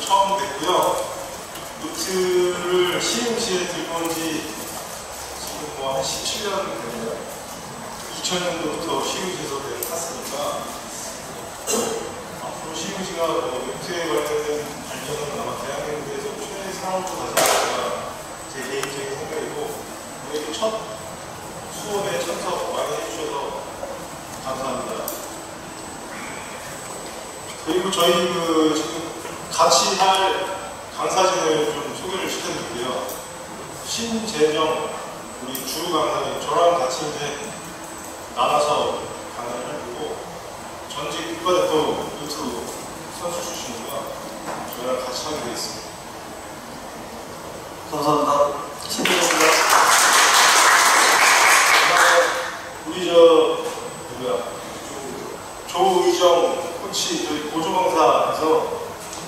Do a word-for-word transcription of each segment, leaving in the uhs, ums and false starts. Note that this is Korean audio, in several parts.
처음 뵙고요. 요트를 시흥시에 들어온 지 지금 뭐 한 십칠 년 됐네요. 이천 년도부터 시흥시에서 배를 탔으니까 앞으로 시흥시가 뭐 요트에 관련된 발전은 아마 대한민국에서 최상으로 가져가기가 제 개인적인 생각이고, 오늘 첫 수업에 참석 많이 해주셔서 감사합니다. 그리고 저희 그 지금 같이 할 강사진을 좀 소개를 시켜드릴게요. 신재정 우리 주 강사님, 저랑 같이 이제 나눠서 강의를 할 거고, 전직 국가대표 요트 선수 출신이고요. 저희랑 같이 하게 되겠습니다. 감사합니다. 신재정입니다. 우리 저 누구야? 조의정 코치, 저희 보조강사에서.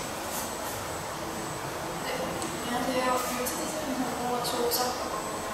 네, 안녕하세요. 요트 디자인하고 조의정입니다.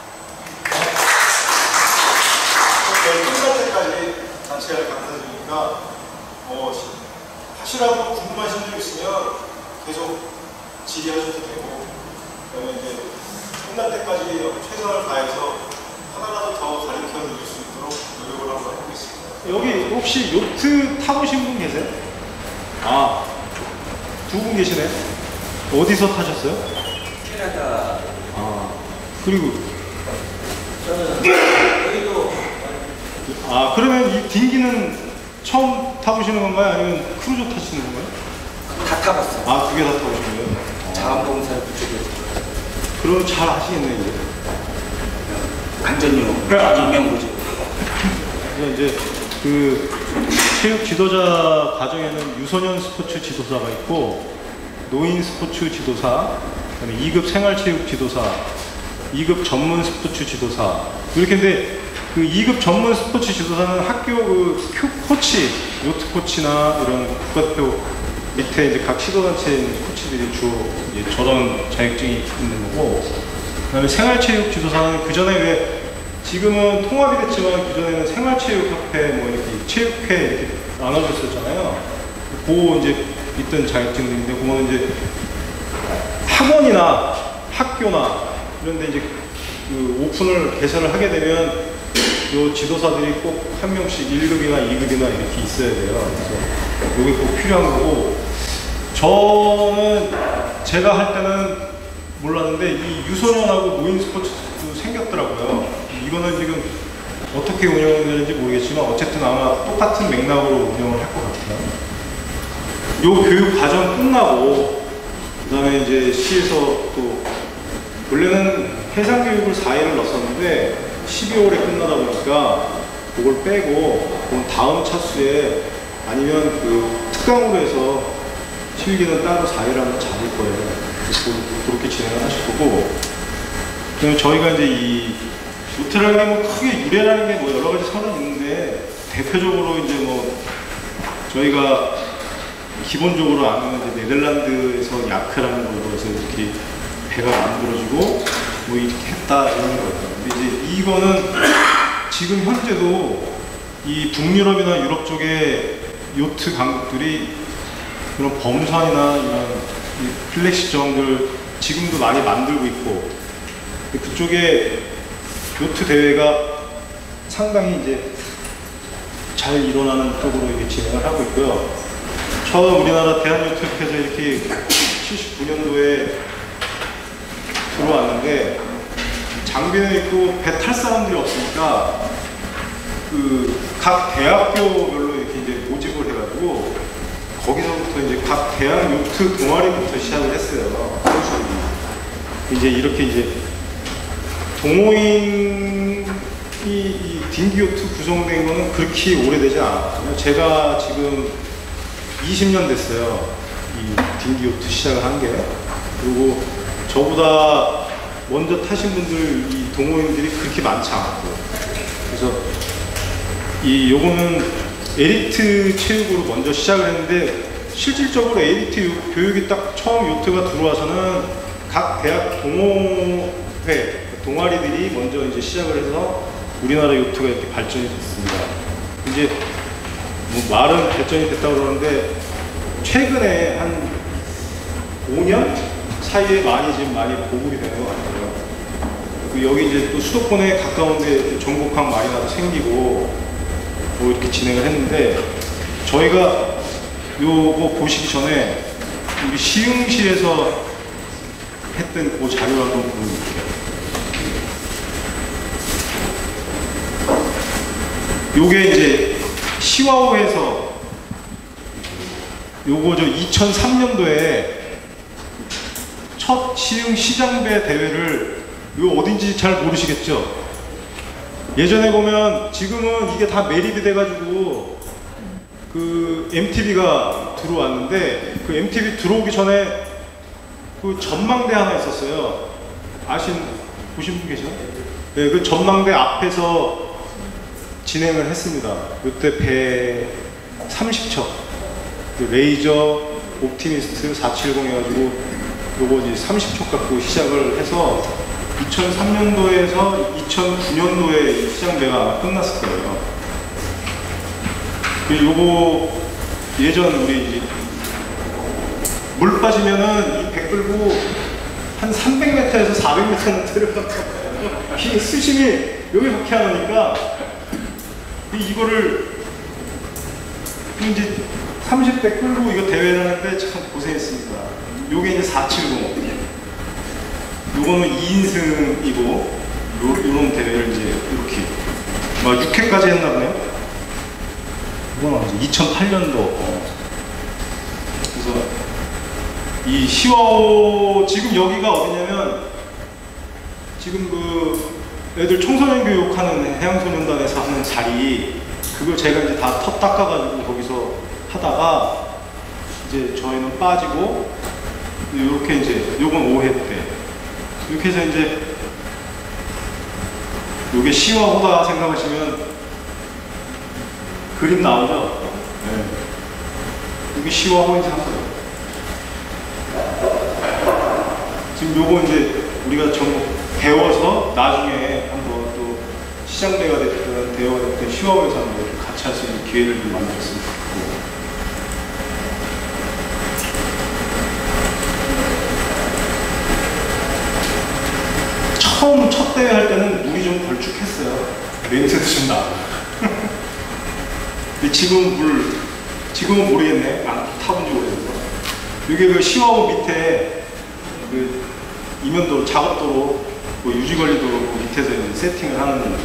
저희 끝날 때까지 같이 할 강사님이니까 어, 하시라고 궁금하신 점 있으면 계속 질의하셔도 되고, 그다음에 이제 끝날 때까지 최선을 다해서 하나라도 더 가르쳐 드릴 수 있도록 노력을 한번 해보겠습니다. 여기 혹시 요트 타보신 분 계세요? 아, 두 분 계시네. 어디서 타셨어요? 캐나다. 아, 그리고 저는 여의도. 아, 그러면 이 딩기는 처음 타보시는 건가요? 아니면 크루즈 타시는 건가요? 다 타봤어요. 아, 두 개 다 타보신 거예요? 자원봉사 그쪽에서. 그럼 잘 하시겠네, 이제. 안전용. 인명보조. 그래서 이제 그 체육 지도자 과정에는 유소년 스포츠 지도사가 있고, 노인 스포츠 지도사, 그다음에 이 급 생활체육 지도사, 이 급 전문 스포츠 지도사, 이렇게인데 그 이 급 전문 스포츠 지도사는 학교 그 코치, 요트 코치나 이런 국가대표 밑에 이제 각 시도단체 코치들이 주로 이제 저런 자격증이 있는 거고, 그다음에 생활체육 지도사는 그 전에 왜 지금은 통합이 됐지만 그 전에는 생활체육협회 뭐 이렇게 체육회 이렇게 나눠줬었잖아요. 그 이제 있던 자격증들인데, 그거는 이제 학원이나 학교나 이런데 이제 그 오픈을 개설을 하게 되면 요 지도사들이 꼭 한 명씩 일 급이나 이 급이나 이렇게 있어야 돼요. 그래서 이게 꼭 필요한 거고, 저는 제가 할 때는 몰랐는데 이 유소년하고 노인 스포츠도 생겼더라고요. 이거는 지금 어떻게 운영되는지 모르겠지만 어쨌든 아마 똑같은 맥락으로 운영을 할 것 같아요. 요 교육 과정 끝나고 그 다음에 이제 시에서 또 원래는 해상교육을 사 일을 넣었었는데 십이월에 끝나다 보니까 그걸 빼고 그럼 다음 차수에 아니면 그 특강으로 해서 실기는 따로 사 일 한번 잡을 거예요. 그렇게 진행을 하실 거고, 그다음에 저희가 이제 이 요트라는 게 뭐 크게 유래라는 게 뭐 여러 가지 설은 있는데, 대표적으로 이제 뭐 저희가 기본적으로 아는 이제 네덜란드에서 야크라는 걸로 해서 이렇게 배가 만들어지고 뭐 이렇게 했다 이런 거예요. 근데 이제 이거는 지금 현재도 이 북유럽이나 유럽 쪽에 요트 강국들이 그런 범선이나 이런 플렉시점들 지금도 많이 만들고 있고, 그쪽에 요트 대회가 상당히 이제 잘 일어나는 쪽으로 이렇게 진행을 하고 있고요. 처음 우리나라 대한요트협회에서 이렇게 칠십구 년도에 들어왔는데 장비는 있고 배 탈 사람들이 없으니까 그 각 대학교별로 이렇게 이제 모집을 해가지고 거기서부터 이제 각 대학 요트 동아리부터 시작을 했어요. 이제 이렇게 이제 동호인이 이 딩기 요트 구성된 거는 그렇게 오래되지 않았거든요. 제가 지금 이십 년 됐어요. 이 딩기 요트 시작을 한 게. 그리고 저보다 먼저 타신 분들, 이 동호인들이 그렇게 많지 않고. 그래서 이 요거는 엘리트 체육으로 먼저 시작을 했는데, 실질적으로 엘리트 교육이 딱 처음 요트가 들어와서는 각 대학 동호회, 동아리들이 먼저 이제 시작을 해서 우리나라 요트가 이렇게 발전이 됐습니다. 이제 뭐 말은 발전이 됐다고 그러는데 최근에 한 오 오 년 사이에 많이 지금 많이 보급이 되는 것 같아요. 그 여기 이제 또 수도권에 가까운데 전국항 마리나도 생기고 뭐 이렇게 진행을 했는데 저희가 요거 보시기 전에 우리 시흥시에서 했던 그 자료를 한번 보여드릴게요. 요게 이제 시와호에서 요거 저 이천삼 년도에 첫 시흥 시장배 대회를 요 어딘지 잘 모르시겠죠? 예전에 보면 지금은 이게 다 매립이 돼가지고 그 엠티비가 들어왔는데 그 엠티비 들어오기 전에 그 전망대 하나 있었어요. 아신, 보신 분 계시나? 네, 그 전망대 앞에서 진행을 했습니다. 이때 배 삼십 척, 그 레이저, 옵티미스트 사백칠십 해가지고 요거 이제 삼십 척 갖고 시작을 해서 이천삼 년도에서 이천구 년도에 시장배가 끝났을 거예요. 요거 예전 우리 이제 물 빠지면은 이 배 끌고 한 삼백 미터에서 사백 미터는 들어가고 이 수심이 여기밖에 안 오니까 이거를 이제 삼십 대 끌고 이거 대회를 하는데 참 고생했습니다. 요게 이제 사백칠십, 요거는 이 인승이고 요, 요런 대회를 이제 이렇게 막 육 회까지 했나 보네요. 이건 언제? 이천팔 년도. 그래서 이 시와호 지금 여기가 어디냐면 지금 그 애들 청소년 교육하는 해양소년단에서 하는 자리 그걸 제가 이제 다 턱 닦아가지고 거기서 하다가 이제 저희는 빠지고 이렇게 이제 요건 오 회 때 이렇게 해서 이제 요게 시와호다 생각하시면 그림 나오죠? 네. 여기 시와호인지 한번 지금 요거 이제 우리가 좀 배워서 나중에 한번 또 시장대가 됐든 대화가 됐든 시와호에서 한번 같이 할 수 있는 기회를 좀 만들었으면 좋겠고 처음 첫 대회 할 때는 물이 좀 걸쭉했어요. 냄새도 좀 나고 근데 지금 물 지금은 모르겠네. 안 타본 지 오래돼서 이게 그 시와호 밑에 그 이면도로 작업도로 뭐 유지관리도로 그 밑에서 이제 세팅을 하는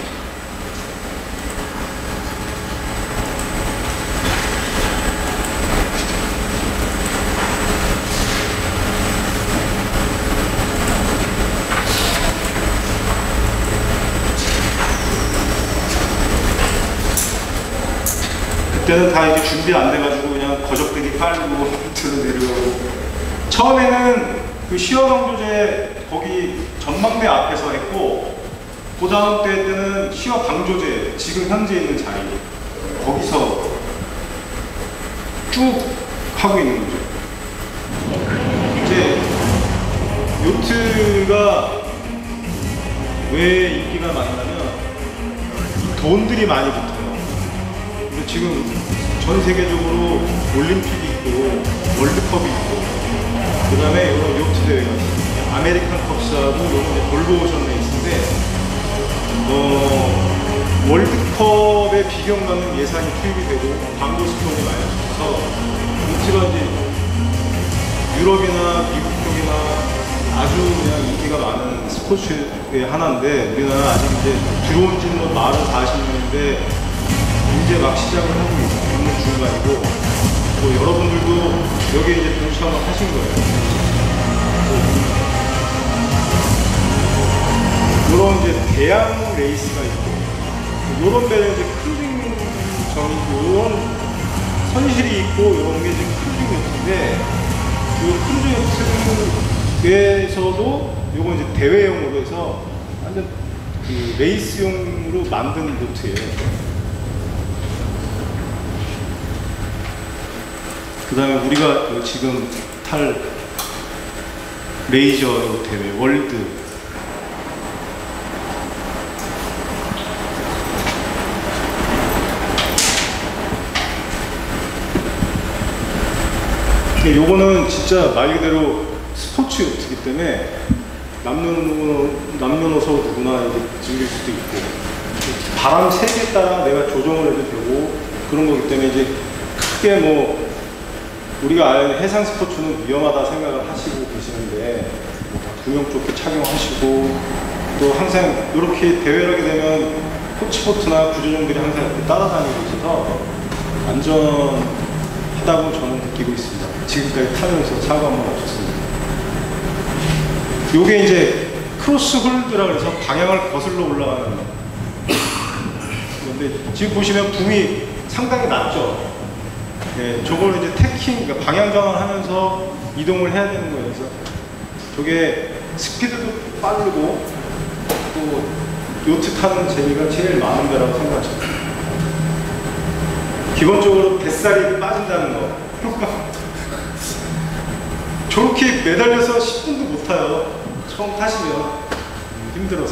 그때는 다 이제 준비 안 돼가지고 그냥 거적대기 깔고 들어 내려가고 처음에는 그 시화방조제 거기 전망대 앞에서 했고 그 다음 때 때는 시화방조제 지금 현재 있는 자리 거기서 쭉 하고 있는 거죠. 이제 요트가 왜 인기가 많냐면 이 돈들이 많이 붙어요. 근데 지금 전 세계적으로 올림픽이 있고 월드컵이 있고 그 다음에 이런 요트 대회가 있습니다. 아메리칸 컵스하고 이런 볼보오션 레이스인데 어, 월드컵에 비경받는 예산이 투입이 되고 광고 스폰이 많이 붙어서 요트가 이제 유럽이나 미국 쪽이나 아주 그냥 인기가 많은 스포츠의 하나인데 우리나라는 아직 이제 들어온 지는 뭐 사십 년인데 이제 막 시작을 하고 있는 중간이고 뭐 여러분들도 여기에 이제 동참을 하신 거예요. 이런 이제 대양 레이스가 있고 이런 배는 이제 크루징정이고 이런 선실이 있고 이런 게 이제 크루징 요트인데 이 크루징 요트에서도 요거 이제 대회용으로 해서 완전 그 레이스용으로 만든 요트예요. 그 다음에 우리가 지금 탈 레이저 대회 월드 요거는 진짜 말 그대로 스포츠 요트이기 때문에 남녀노소, 남녀노소 누구나 이제 즐길 수도 있고 바람 색에 따라 내가 조정을 해도 되고 그런 거기 때문에 이제 크게 뭐 우리가 아는 해상 스포츠는 위험하다 생각을 하시고 계시는데 뭐 다 구명조끼 착용하시고 또 항상 이렇게 대회를 하게 되면 코치보트나 구조종들이 항상 이렇게 따라다니고 있어서 안전하다고 저는 느끼고 있습니다. 지금까지 타면서 사고 한 번 없었습니다. 요게 이제 크로스 홀드라 그래서 방향을 거슬러 올라가는 건데 지금 보시면 붐이 상당히 낮죠. 네, 저걸 이제 태킹, 그러니까 방향 전환하면서 이동을 해야 되는 거예요. 그래서 저게 스피드도 빠르고 또 요트 타는 재미가 제일 많은 거라고 생각하십니다. 기본적으로 뱃살이 빠진다는 거. 저렇게 매달려서 십 분도 못 타요. 처음 타시면 힘들어서.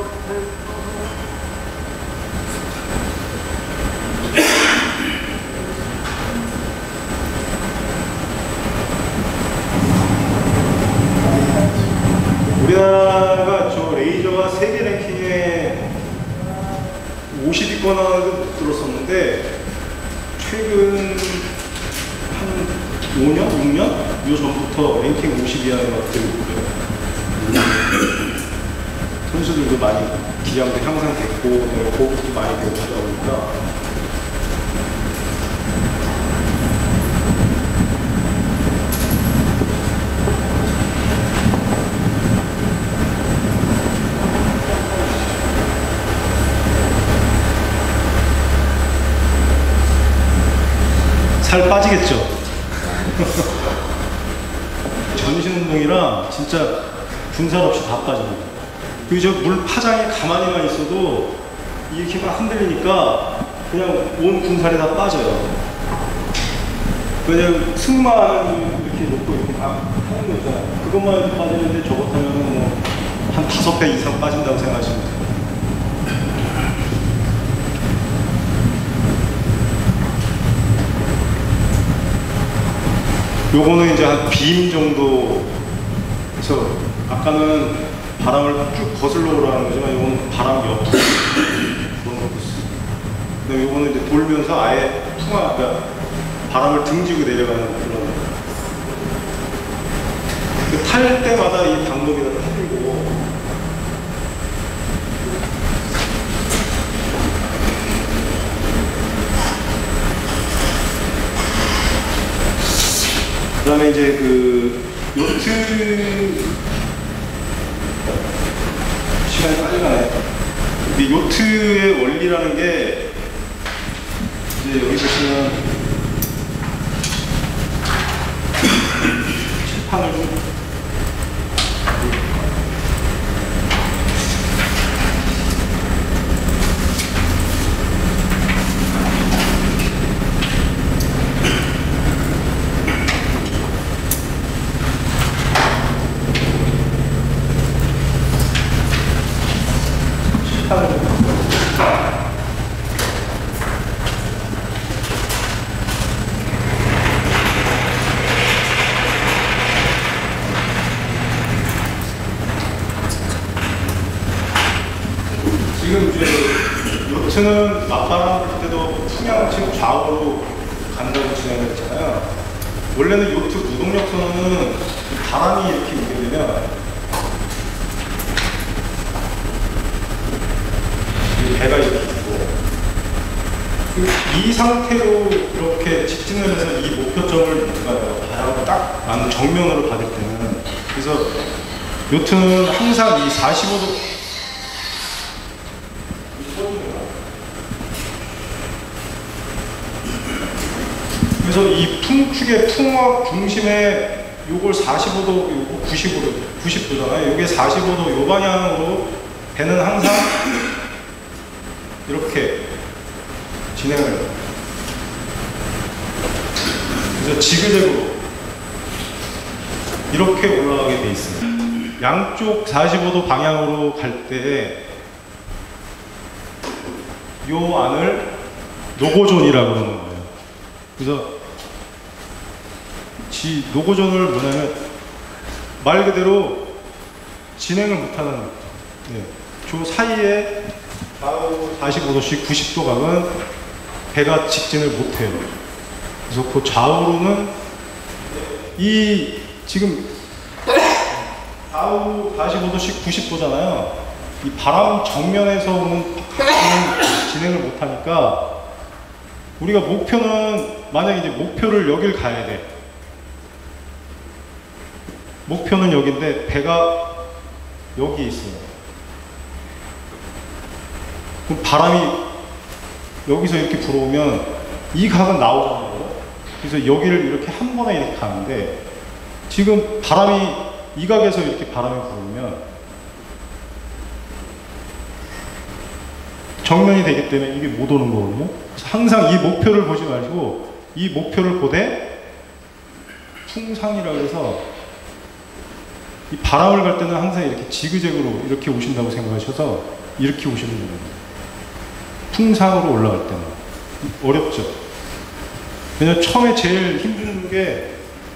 우리나라가 저 레이저가 세계 랭킹에 오십 위권 하나도 들었었는데 최근 한 오 년, 육 년? 요 전부터 랭킹 오십 이하의 것들이 있고요. 선수들도 많이 기량도 향상됐고 고급도 많이 되고 하다 보니까 살 빠지겠죠? 전신 운동이라 진짜 분살 없이 다 빠집니다. 그리고 저 물 파장에 가만히만 있어도 이렇게 막 흔들리니까 그냥 온 분살이 다 빠져요. 그냥 승마하는 이렇게 놓고 이렇게 막 하는 거 있잖아요. 그것만 해도 빠지는데 저것 하면 뭐 한 다섯 배 이상 빠진다고 생각하시면 돼요. 요거는 이제 한 빔 정도 해서 아까는 바람을 쭉 거슬러 오라는 거지만 요거는 바람 옆으로 불어넣고 있어요. 근데 요거는 이제 돌면서 아예 풍화, 그러니까 바람을 등지고 내려가는 그런. 탈 때마다 이 방법이 다 틀리고 그 다음에 이제 그 요트 시간이 빨리 가네. 근데 요트의 원리라는 게 이제 여기 보시면 칠판을 좀 지금 이제 요트는 맞바람 불 때도 풍향 좌우로 간다고 진행을 했잖아요. 원래는 요트 무동력 선언은 바람이 이렇게 오게 되면 배가 이렇게 있고 이 상태로 이렇게 직진을 해서 이 목표점을 바람을 딱 맞는 정면으로 받을 때는 그래서 요트는 항상 이 사십오 도 그래서 이 풍축의 풍압 중심에 요걸 사십오 도, 요거 구십오 도, 구십 도잖아요. 요게 사십오 도 요 방향으로 배는 항상 이렇게 진행을. 그래서 지그재그로 이렇게 올라가게 돼 있습니다. 양쪽 사십오 도 방향으로 갈 때 요 안을 노고존이라고 그러는 거예요. 그래서 지 노고존을 뭐냐면 말 그대로 진행을 못하는, 네. 저 사이에 좌우 사십오 도씩 구십 도 각은 배가 직진을 못해요. 그래서 그 좌우로는 이 지금 좌우 사십오 도씩 구십 도잖아요. 이 바람 정면에서 오는 진행을 못하니까 우리가 목표는 만약에 이제 목표를 여길 가야 돼. 목표는 여기인데 배가 여기 있어요. 그럼 바람이 여기서 이렇게 불어오면 이 각은 나오잖아요. 그래서 여기를 이렇게 한 번에 이렇게 가는데 지금 바람이 이 각에서 이렇게 바람이 불으면 정면이 되기 때문에 이게 못 오는 거거든요. 그래서 항상 이 목표를 보지 마시고 이 목표를 보되 풍상이라고 해서 이 바람을 갈 때는 항상 이렇게 지그재그로 이렇게 오신다고 생각하셔서 이렇게 오시는 거예요. 풍상으로 올라갈 때는 어렵죠. 왜냐면 처음에 제일 힘든 게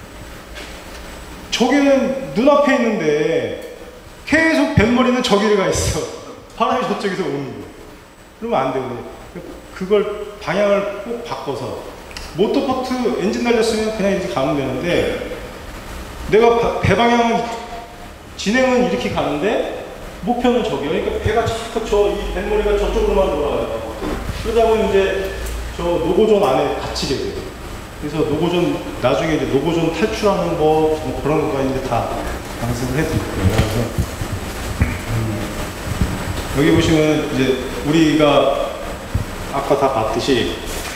저기는 눈앞에 있는데 계속 뱃머리는 저기를 가 있어. 바람이 저쪽에서 오는 거예요. 그러면 안 되거든요. 그걸 방향을 꼭 바꿔서 모터포트 엔진 날렸으면 그냥 이렇게 가면 되는데 내가 배 방향은 진행은 이렇게 가는데 목표는 저기요. 그러니까 배가 자꾸 저 이 뱃머리가 저쪽으로만 돌아가요. 그러다 보면 이제 저 노고존 안에 갇히게 돼요. 그래서 노고존 나중에 이제 노고존 탈출하는 거 뭐 그런 거가 이제 다 방송을 해드릴게요. 그래서 음, 여기 보시면 이제 우리가 아까 다 봤듯이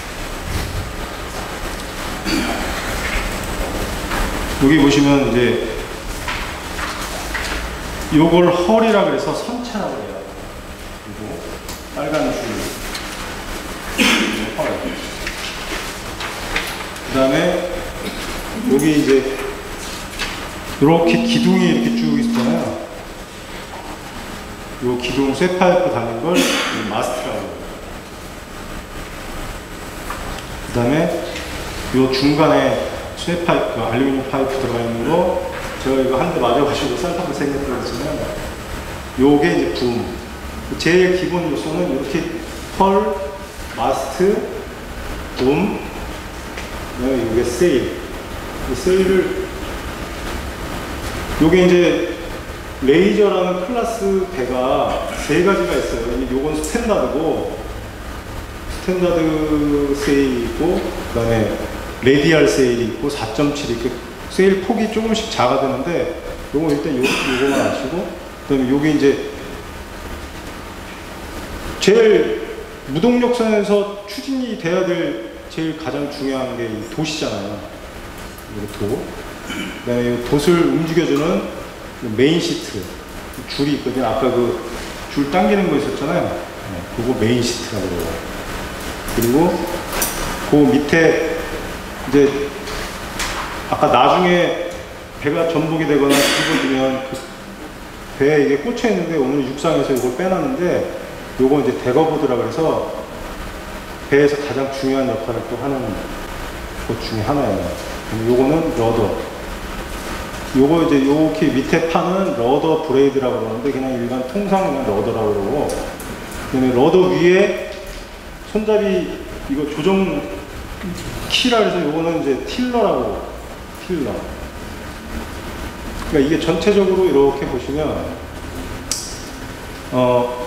여기 보시면 이제 요걸 헐이라 그래서 선체라고 해요. 그리고 빨간 줄 헐. 그 다음에 여기 이제 이렇게 기둥이 이렇게 쭉 있잖아요. 요 기둥 쇠파이프 달린 걸 마스트라고 해요. 그 다음에 요 중간에 쇠파이프, 알루미늄 파이프 들어가 있는 거 제가 이거 한 대 맞아가지고 쌀밥을 생겼다고 했지만 요게 이제 붐. 제일 기본 요소는 이렇게 펄, 마스트, 붐, 그다음에 요게 세일. 이 세일을 요게 이제 레이저라는 클래스 배가 세 가지가 있어요. 요건 스탠다드고 스탠다드 세일이 있고 그다음에 레디알 세일이 있고 사 점 칠 이렇게 세일 폭이 조금씩 작아지는데 요거 일단 요, 요거만 아시고 그다음에 요게 이제 제일 무동력선에서 추진이 돼야 될 제일 가장 중요한 게 이 돛이잖아요. 이 돛. 그다음에 이 돛을 움직여주는 메인 시트 줄이 있거든요. 아까 그 줄 당기는 거 있었잖아요. 네, 그거 메인 시트라고 해요. 그리고 그 밑에 이제 아까 나중에 배가 전복이 되거나 집어지면 그 배에 이게 꽂혀 있는데 오늘 육상에서 이걸 빼놨는데 요거 이제 대거보드라고 해서 배에서 가장 중요한 역할을 또 하는 것 중에 하나예요. 요거는 러더. 요거 이제 요렇게 밑에 파는 러더 브레이드라고 그러는데 그냥 일반 통상 그냥 러더라고 그러고 그다음에 러더 위에 손잡이 이거 조정 키라 해서 요거는 이제 틸러라고 틸러. 그러니까 이게 전체적으로 이렇게 보시면 어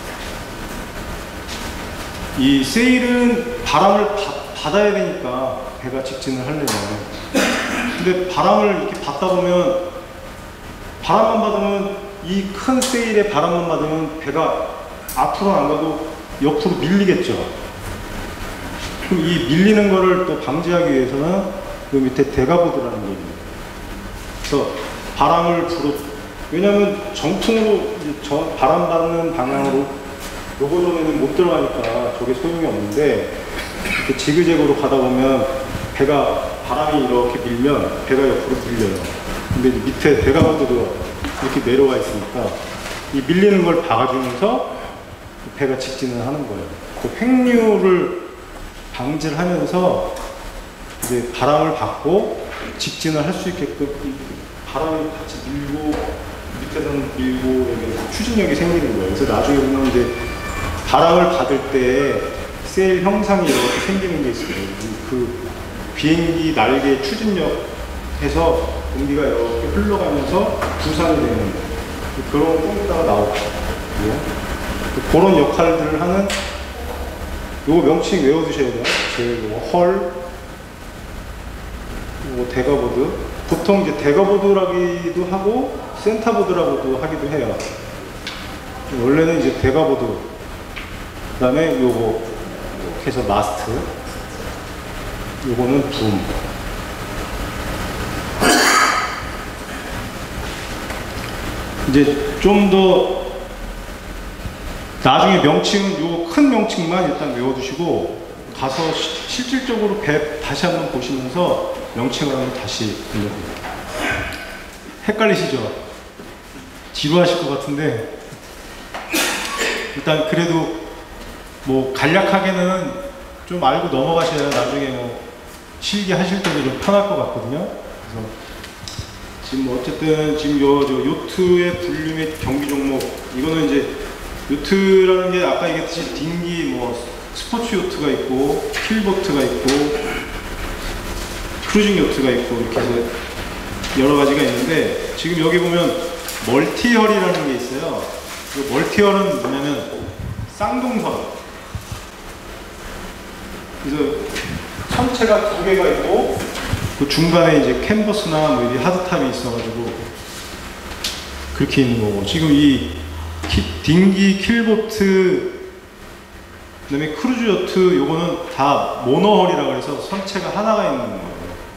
이 세일은 바람을 바, 받아야 되니까 배가 직진을 하려면 근데 바람을 이렇게 받다 보면 바람만 받으면 이 큰 세일에 바람만 받으면 배가 앞으로 안 가도 옆으로 밀리겠죠. 그럼 이 밀리는 거를 또 방지하기 위해서는 요 밑에 대가보드라는 게 있습니다. 그래서 바람을 불어 왜냐하면 정통으로 이제 저 바람 받는 방향으로 요거전에는 못 들어가니까 저게 소용이 없는데 이렇게 지그재그로 가다 보면 배가 바람이 이렇게 밀면 배가 옆으로 밀려요. 근데 밑에 대가보드도 이렇게 내려와 있으니까 이 밀리는 걸 박아주면서 배가 직진을 하는 거예요. 그 횡류를 방지를 하면서 이제 바람을 받고 직진을 할 수 있게끔 바람이 같이 밀고 밑에서는 밀고 이렇게 추진력이 생기는 거예요. 그래서 나중에 보면 이제 바람을 받을 때 세일 형상이 이렇게 생기는 게 있어요. 그 비행기 날개 추진력해서 공기가 이렇게 흘러가면서 부산이 되는 거예요. 그런 꼼다가 나오고요. 그런 역할들을 하는 요거 명칭 외워두셔야 돼요. 제일 요거 헐, 요거 데가보드. 보통 이제 데가보드라기도 하고 센터보드라고도 하기도 해요. 원래는 이제 데가보드. 그 다음에 요거 이렇게 해서 마스트. 요거는 붐. 이제 좀 더 나중에 명칭은 요 큰 명칭만 일단 외워두시고 가서 시, 실질적으로 배 다시 한번 보시면서 명칭을 한번 다시 들려드릴게요. 헷갈리시죠? 지루하실 것 같은데 일단 그래도 뭐 간략하게는 좀 알고 넘어가셔야 나중에 뭐 실기 하실 때도 좀 편할 것 같거든요. 그래서 지금 뭐 어쨌든 지금 요, 저 요트의 분류 및 경기 종목 이거는 이제 요트라는 게 아까 얘기했듯이 딩기 뭐 스포츠 요트가 있고 킬보트가 있고 크루징 요트가 있고 이렇게 해서 여러 가지가 있는데 지금 여기 보면 멀티헐이라는 게 있어요. 그 멀티헐은 뭐냐면 쌍둥선. 그래서 선체가 두 개가 있고 그 중간에 이제 캔버스나 뭐 이게 하드탑이 있어가지고 그렇게 있는 거고 지금 이 키, 딩기, 킬보트, 그 다음에 크루즈 요트 요거는 다 모노헐이라고 해서 선체가 하나가 있는 거예요.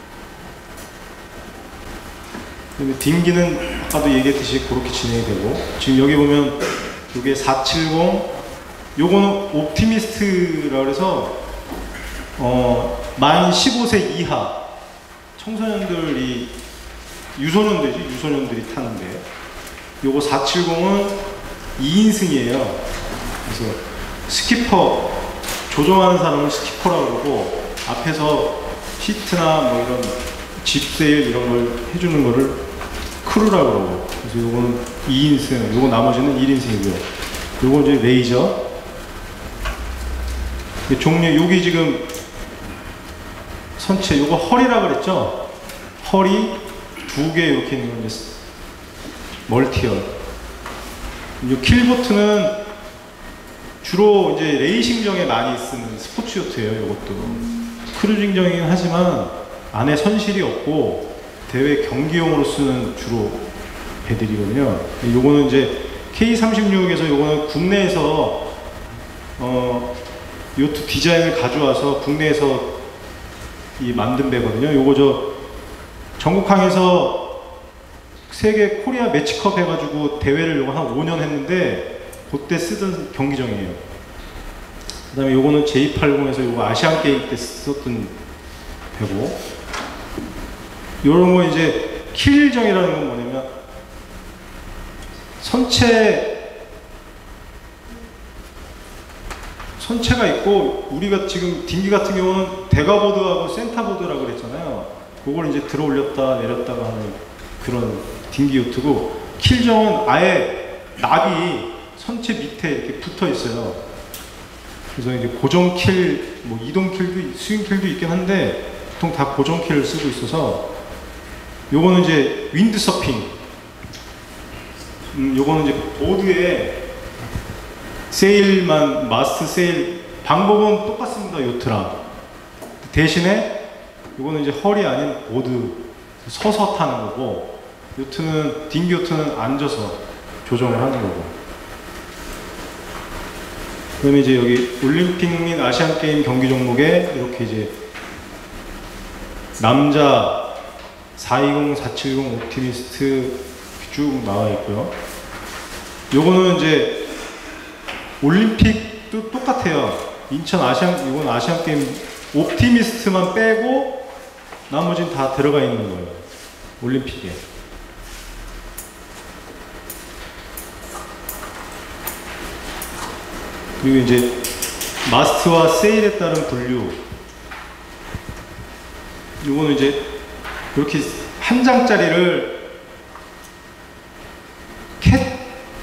그 다음에 딩기는 아까도 얘기했듯이 그렇게 진행이 되고 지금 여기 보면 요게 사백칠십 요거는 옵티미스트라고 해서 어, 만 십오 세 이하 청소년들이 유소년들이지 유소년들이 타는데 요거 사백칠십은 이 인승이에요. 그래서 스키퍼 조종하는 사람은 스키퍼라고 그러고 앞에서 시트나 뭐 이런 집세일 이런 걸 해주는 거를 크루라고 그러고 그래서 요거는 이 인승 요거 나머지는 일 인승이고요. 요거 이제 레이저 종류 여기 지금 선체 요거 헐이라고 그랬죠? 헐이 두 개 이렇게 있는 건데 멀티헐. 이 킬보트는 주로 이제 레이싱정에 많이 쓰는 스포츠 요트예요. 이것도 크루징정이긴 하지만 안에 선실이 없고 대회 경기용으로 쓰는 주로 배들이거든요. 요거는 이제 케이 삼십육에서 요거는 국내에서 어, 요트 디자인을 가져와서 국내에서 이 만든 배거든요. 요거 저 전국항에서 세계 코리아 매치컵 해가지고 대회를 요거 한 오 년 했는데 그때 쓰던 경기정이에요. 그 다음에 요거는 제이 팔십에서 요거 아시안 게임 때 썼던 배고 요런 거 이제 킬정이라는 건 뭐냐면 선체 선체가 있고 우리가 지금 딩기 같은 경우는 데가보드하고 센터보드라고 그랬잖아요. 그걸 이제 들어 올렸다 내렸다가 하는 그런 딩기 요트고 킬정은 아예 납이 선체 밑에 이렇게 붙어 있어요. 그래서 이제 고정 킬, 뭐 이동 킬도 스윙 킬도 있긴 한데 보통 다 고정 킬을 쓰고 있어서 요거는 이제 윈드 서핑. 음, 요거는 이제 보드에 세일만 마스트 세일 방법은 똑같습니다. 요트랑 대신에 요거는 이제 헐이 아닌 보드 서서 타는 거고 요트는 딩기 요트는 앉아서 조정을 하는 거고 그다음에 이제 여기 올림픽 및 아시안 게임 경기 종목에 이렇게 이제 남자 사백이십, 사백칠십 옵티미스트 쭉 나와 있고요. 요거는 이제 올림픽도 똑같아요. 인천 아시안 이건 아시안 게임 옵티미스트만 빼고 나머지는 다 들어가 있는 거예요. 올림픽에. 그리고 이제 마스트와 세일에 따른 분류. 이거는 이제 이렇게 한 장짜리를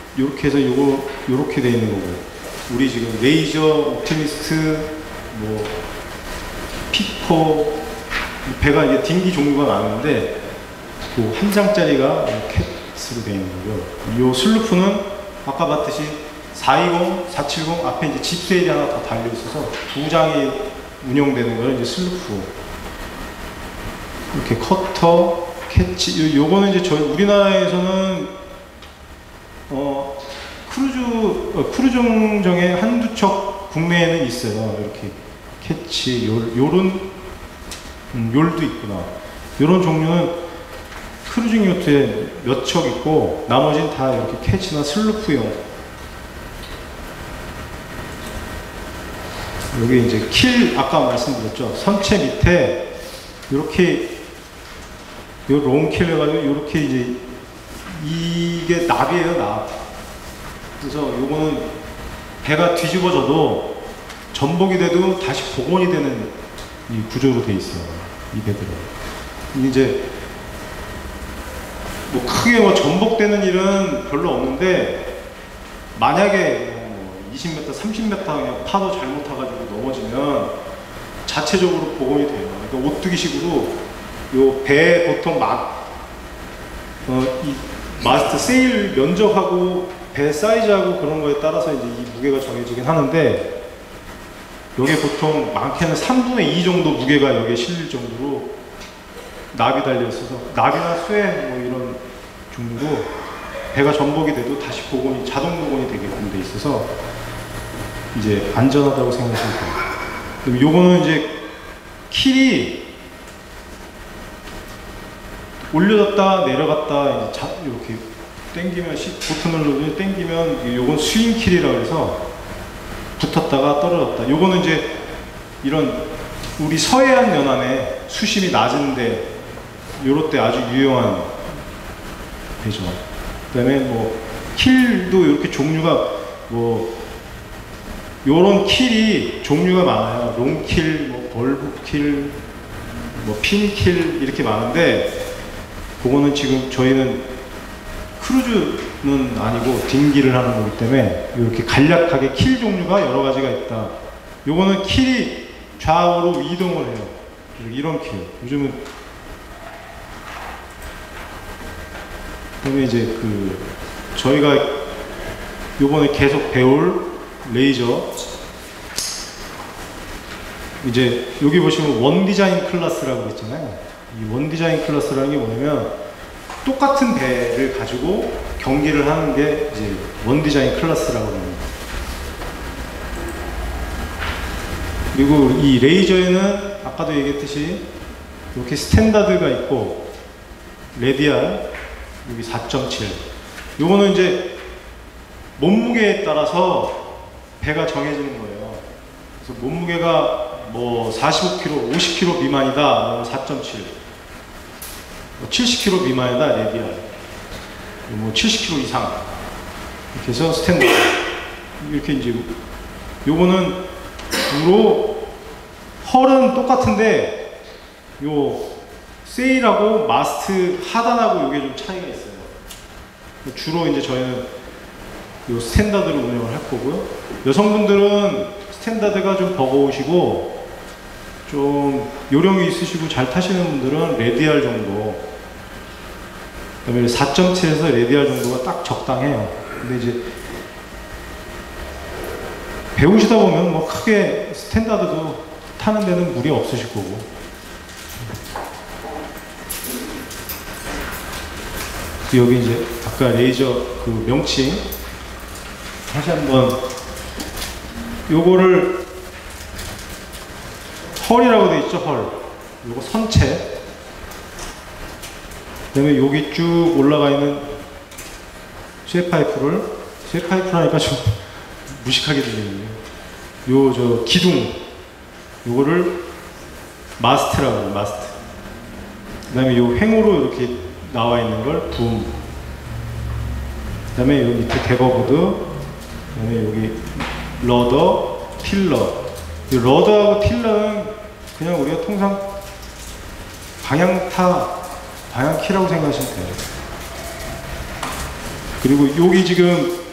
요렇게 해서 요거 요렇게 돼 있는 거고, 우리 지금 레이저, 옵티미스트, 뭐 피코, 배가 이제 딩기 종류가 많은데 그 한 장짜리가 캣으로 되어 있는 거고요. 요 슬루프는 아까 봤듯이 사이공, 사칠공 앞에 이제 집세일이 하나 더 달려 있어서 두 장이 운영되는 거는 이제 슬루프. 이렇게 커터, 캐치. 요, 요거는 이제 저희 우리나라에서는 어 크루즈 어, 크루즈정에 한두 척 국내에는 있어요. 이렇게 캐치, 요 요런 음, 욜도 있구나. 요런 종류는 크루징 요트에 몇 척 있고 나머지는 다 이렇게 캐치나 슬루프용. 여기 이제 킬 아까 말씀드렸죠. 선체 밑에 이렇게 요 롱킬 해가지고 이렇게 이제 이게 납이에요, 납. 그래서 요거는 배가 뒤집어져도 전복이 돼도 다시 복원이 되는 이 구조로 돼 있어요. 이 배들은. 이제 뭐 크게 뭐 전복되는 일은 별로 없는데 만약에 뭐 이십 미터, 삼십 미터 그냥 파도 잘못 타가지고 넘어지면 자체적으로 복원이 돼요. 그러니까 오뚜기식으로 요 배 보통 막 어, 이 마스트 세일 면적하고 배 사이즈하고 그런 거에 따라서 이제 이 무게가 정해지긴 하는데 여기에 보통 많게는 삼분의 이 정도 무게가 여기에 실릴 정도로 납이 달려 있어서 납이나 쇠 뭐 이런 종류로 배가 전복이 돼도 다시 복원이 자동 복원이 되게끔 돼 있어서 이제 안전하다고 생각하시면 돼요. 그럼 요거는 이제 킬이 올려졌다 내려갔다 이제 자, 이렇게 당기면 보트널 로드 당기면 요건 스윙 킬이라고 해서 붙었다가 떨어졌다. 요거는 이제 이런 우리 서해안 연안에 수심이 낮은데 요럴 때 아주 유용한 배죠. 그다음에 뭐 킬도 이렇게 종류가 뭐 요런 킬이 종류가 많아요. 롱킬, 뭐 벌브킬, 뭐 핀킬 이렇게 많은데 그거는 지금 저희는 크루즈는 아니고 딩기를 하는 거기 때문에 이렇게 간략하게 킬 종류가 여러 가지가 있다. 요거는 킬이 좌우로 이동을 해요. 이런 킬. 요즘은 그다음에 이제 그 저희가 요번에 계속 배울 레이저 이제 여기 보시면 원 디자인 클래스라고 있잖아요. 이 원 디자인 클래스라는 게 뭐냐면 똑같은 배를 가지고 경기를 하는 게 이제 원 디자인 클래스라고 합니다. 그리고 이 레이저에는 아까도 얘기했듯이 이렇게 스탠다드가 있고 레디알 여기 사 점 칠 요거는 이제 몸무게에 따라서 배가 정해지는 거예요. 그래서 몸무게가 뭐 사십오 킬로그램, 오십 킬로그램 미만이다 사 점 칠 칠십 킬로그램 미만이다 레디알 뭐 칠십 킬로그램 이상 이렇게 해서 스탠다드 이렇게 이제 요거는 주로 헐은 똑같은데 요 세일하고 마스트 하단하고 요게 좀 차이가 있어요. 주로 이제 저희는 요 스탠다드로 운영을 할 거고요. 여성분들은 스탠다드가 좀 버거우시고 좀 요령이 있으시고 잘 타시는 분들은 레디알 정도 그다음에 사 점 칠에서 레디알 정도가 딱 적당해요. 근데 이제 배우시다 보면 뭐 크게 스탠다드도 타는 데는 무리 없으실 거고 여기 이제 아까 레이저 그 명칭 다시 한번 요거를 헐이라고 되어 있죠. 헐 요거 선체 그 다음에 여기 쭉 올라가 있는 쇠파이프를 쇠파이프라니까 좀 무식하게 들리네요. 요 저 기둥 요거를 마스트라고 해요. 마스트 그 다음에 요 횡으로 이렇게 나와 있는 걸 붐 그 다음에 여기 밑에 데버보드 그 다음에 여기 러더, 틸러 이 러더하고 틸러는 그냥 우리가 통상 방향타 방향키라고 생각하시면 돼요. 그리고 여기 지금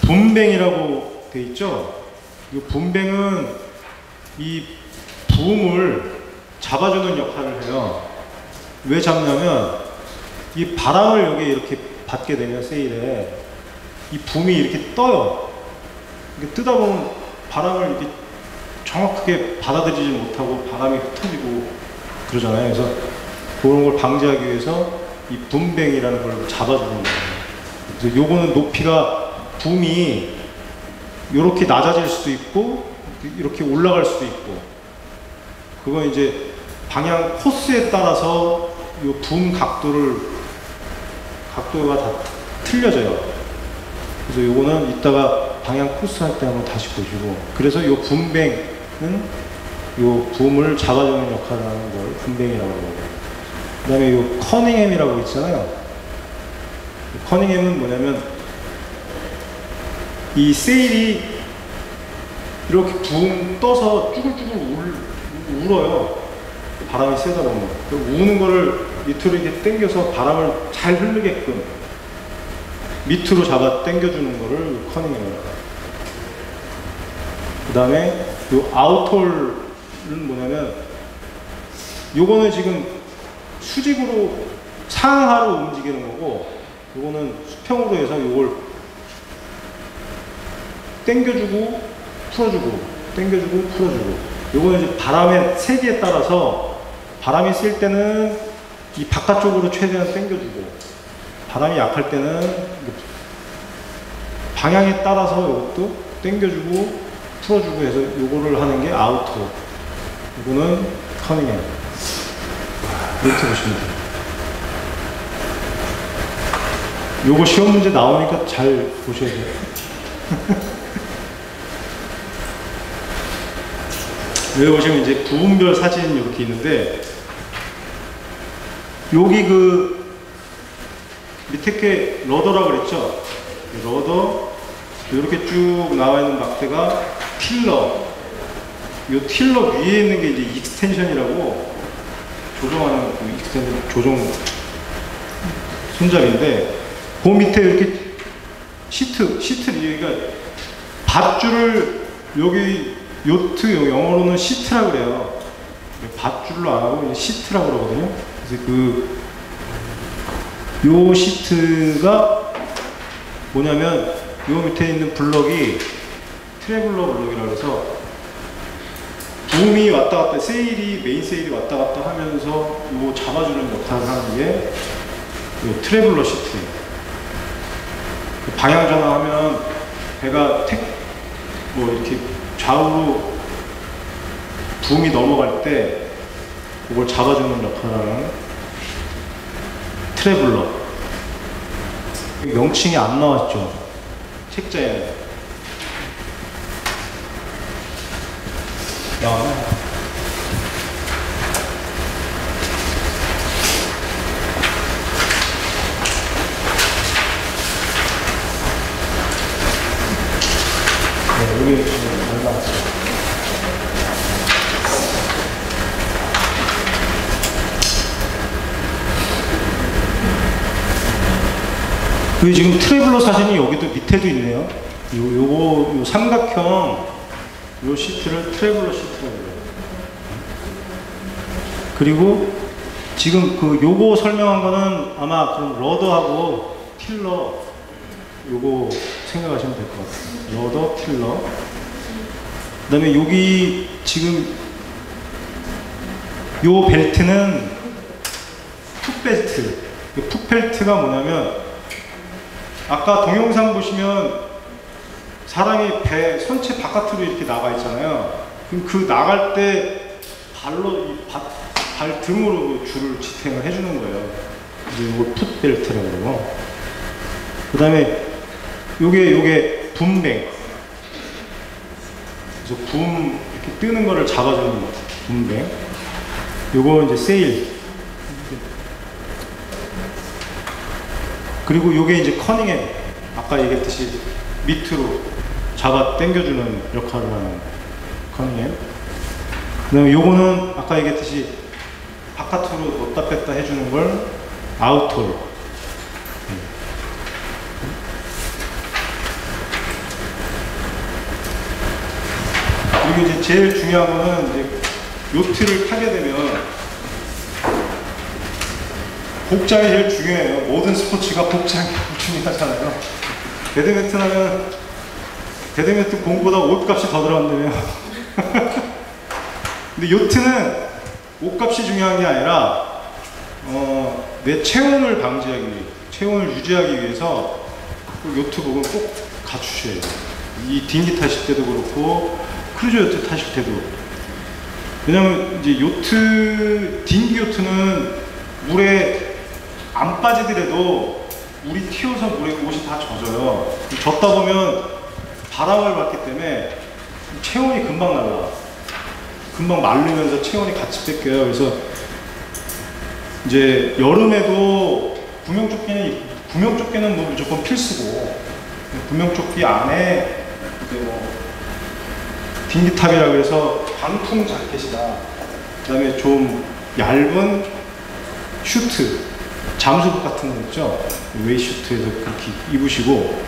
붐뱅이라고 돼 있죠. 이 붐뱅은 이 붐을 잡아주는 역할을 해요. 왜 잡냐면 이 바람을 여기 이렇게 받게 되면 세일에 이 붐이 이렇게 떠요. 이렇게 뜨다 보면 바람을 이렇게 정확하게 받아들이지 못하고 바람이 흩어지고 그러잖아요. 그래서 그런 걸 방지하기 위해서 이 붐뱅이라는 걸 잡아주는 거예요. 그래서 요거는 높이가 붐이 이렇게 낮아질 수도 있고 이렇게 올라갈 수도 있고 그건 이제 방향 코스에 따라서 요 붐 각도를 각도가 다 틀려져요. 그래서 요거는 이따가 방향 코스 할 때 한번 다시 보시고 그래서 요 붐뱅은 요 붐을 잡아주는 역할을 하는 걸 붐뱅이라고 해요. 그 다음에 요 커닝햄이라고 있잖아요. 커닝햄은 뭐냐면 이 세일이 이렇게 붕 떠서 쭈글쭈글 울, 울어요. 바람이 세다 보면. 우는 거를 밑으로 이렇게 당겨서 바람을 잘 흐르게끔 밑으로 잡아 당겨주는 거를 커닝햄이라고 해요. 그 다음에 요 아웃홀은 뭐냐면 요거는 지금 수직으로 상하로 움직이는 거고 요거는 수평으로 해서 요걸 당겨주고 풀어주고 당겨주고 풀어주고 요거는 이제 바람의 세기에 따라서 바람이 쓸 때는 이 바깥쪽으로 최대한 당겨주고 바람이 약할 때는 방향에 따라서 이것도 당겨주고 풀어주고 해서 요거를 하는 게 아우터 요거는 커닝햄 이렇게 보시면 돼요. 요거 시험 문제 나오니까 잘 보셔야 돼요. 여기 보시면 이제 부분별 사진 이렇게 있는데 여기 그 밑에 게 러더라고 그랬죠? 러더 이렇게 쭉 나와 있는 막대가 틸러 이 틸러 위에 있는 게 이제 익스텐션이라고 조정하는 그 익스텐션 조정 손잡이인데 그 밑에 이렇게 시트 시트 여기가 밧줄을 여기 요트 영어로는 시트라고 그래요. 밧줄로 안 하고 시트라고 그러거든요. 그래서 그 요 시트가 뭐냐면 요 밑에 있는 블럭이 트래블러 블럭이라고 해서 붐이 왔다 갔다 세일이 메인 세일이 왔다 갔다 하면서 요 잡아주는 역할을 하는 게 요 트래블러 시트예요. 방향 전환하면 배가 택 뭐 이렇게 좌우로 붐이 넘어갈 때 그걸 잡아주는 역할을 하는 트래블러. 명칭이 안 나왔죠. 책자에 나와요. 네, 여기 지금 잘 나왔어요. 여기 지금 트래블러 사진이 여기도 밑에도 있네요. 요, 요거, 요 삼각형 요 시트를 트래블러 시트라고 해요. 그리고 지금 그 요거 설명한 거는 아마 그럼 러더하고 틸러 요거 생각하시면 될 것 같아요. 러더, 틸러. 그 다음에 여기 지금 요 벨트는 풋벨트. 풋벨트가 뭐냐면 아까 동영상 보시면 사람이 배 선체 바깥으로 이렇게 나가 있잖아요. 그럼 그 나갈 때 발로 이 바, 발 등으로 줄을 지탱을 해주는 거예요. 이걸 풋벨트라고 그러고. 그 다음에 요게 요게 붐뱅. 그래서 붐 이렇게 뜨는 거를 잡아주는 거. 붐뱅. 요거 이제 세일. 그리고 요게 이제 커닝햄. 아까 얘기했듯이 밑으로 잡아 당겨주는 역할을 하는 커닝햄. 그 다음에 요거는 아까 얘기했듯이 바깥으로 넣다 뺐다 해주는 걸 아웃홀. 그리고 이제 제일 중요한 거는 이제 요트를 타게 되면 복장이 제일 중요해요. 모든 스포츠가 복장이 중요하잖아요. 배드민턴 하면 배드민턴 공보다 옷값이 더 들어간다며. 근데 요트는 옷값이 중요한 게 아니라 어, 내 체온을 방지하기 위해, 체온을 유지하기 위해서 요트복은 꼭 갖추셔야 돼요. 이 딩기 타실 때도 그렇고 크루즈 요트 타실 때도. 왜냐면 이제 요트, 딩기 요트는 물에 안 빠지더라도 물이 튀어서 물에 옷이 다 젖어요. 젖다 보면 바람을 받기 때문에 체온이 금방 날라. 금방 마르면서 체온이 같이 뺏겨요. 그래서 이제 여름에도 구명조끼는 구명조끼는 뭐 무조건 필수고, 구명조끼 안에 이제 뭐 딩기탑이라 그래서 방풍 자켓이다. 그다음에 좀 얇은 슈트, 잠수복 같은 거 있죠. 웨이슈트에서 그렇게 입으시고,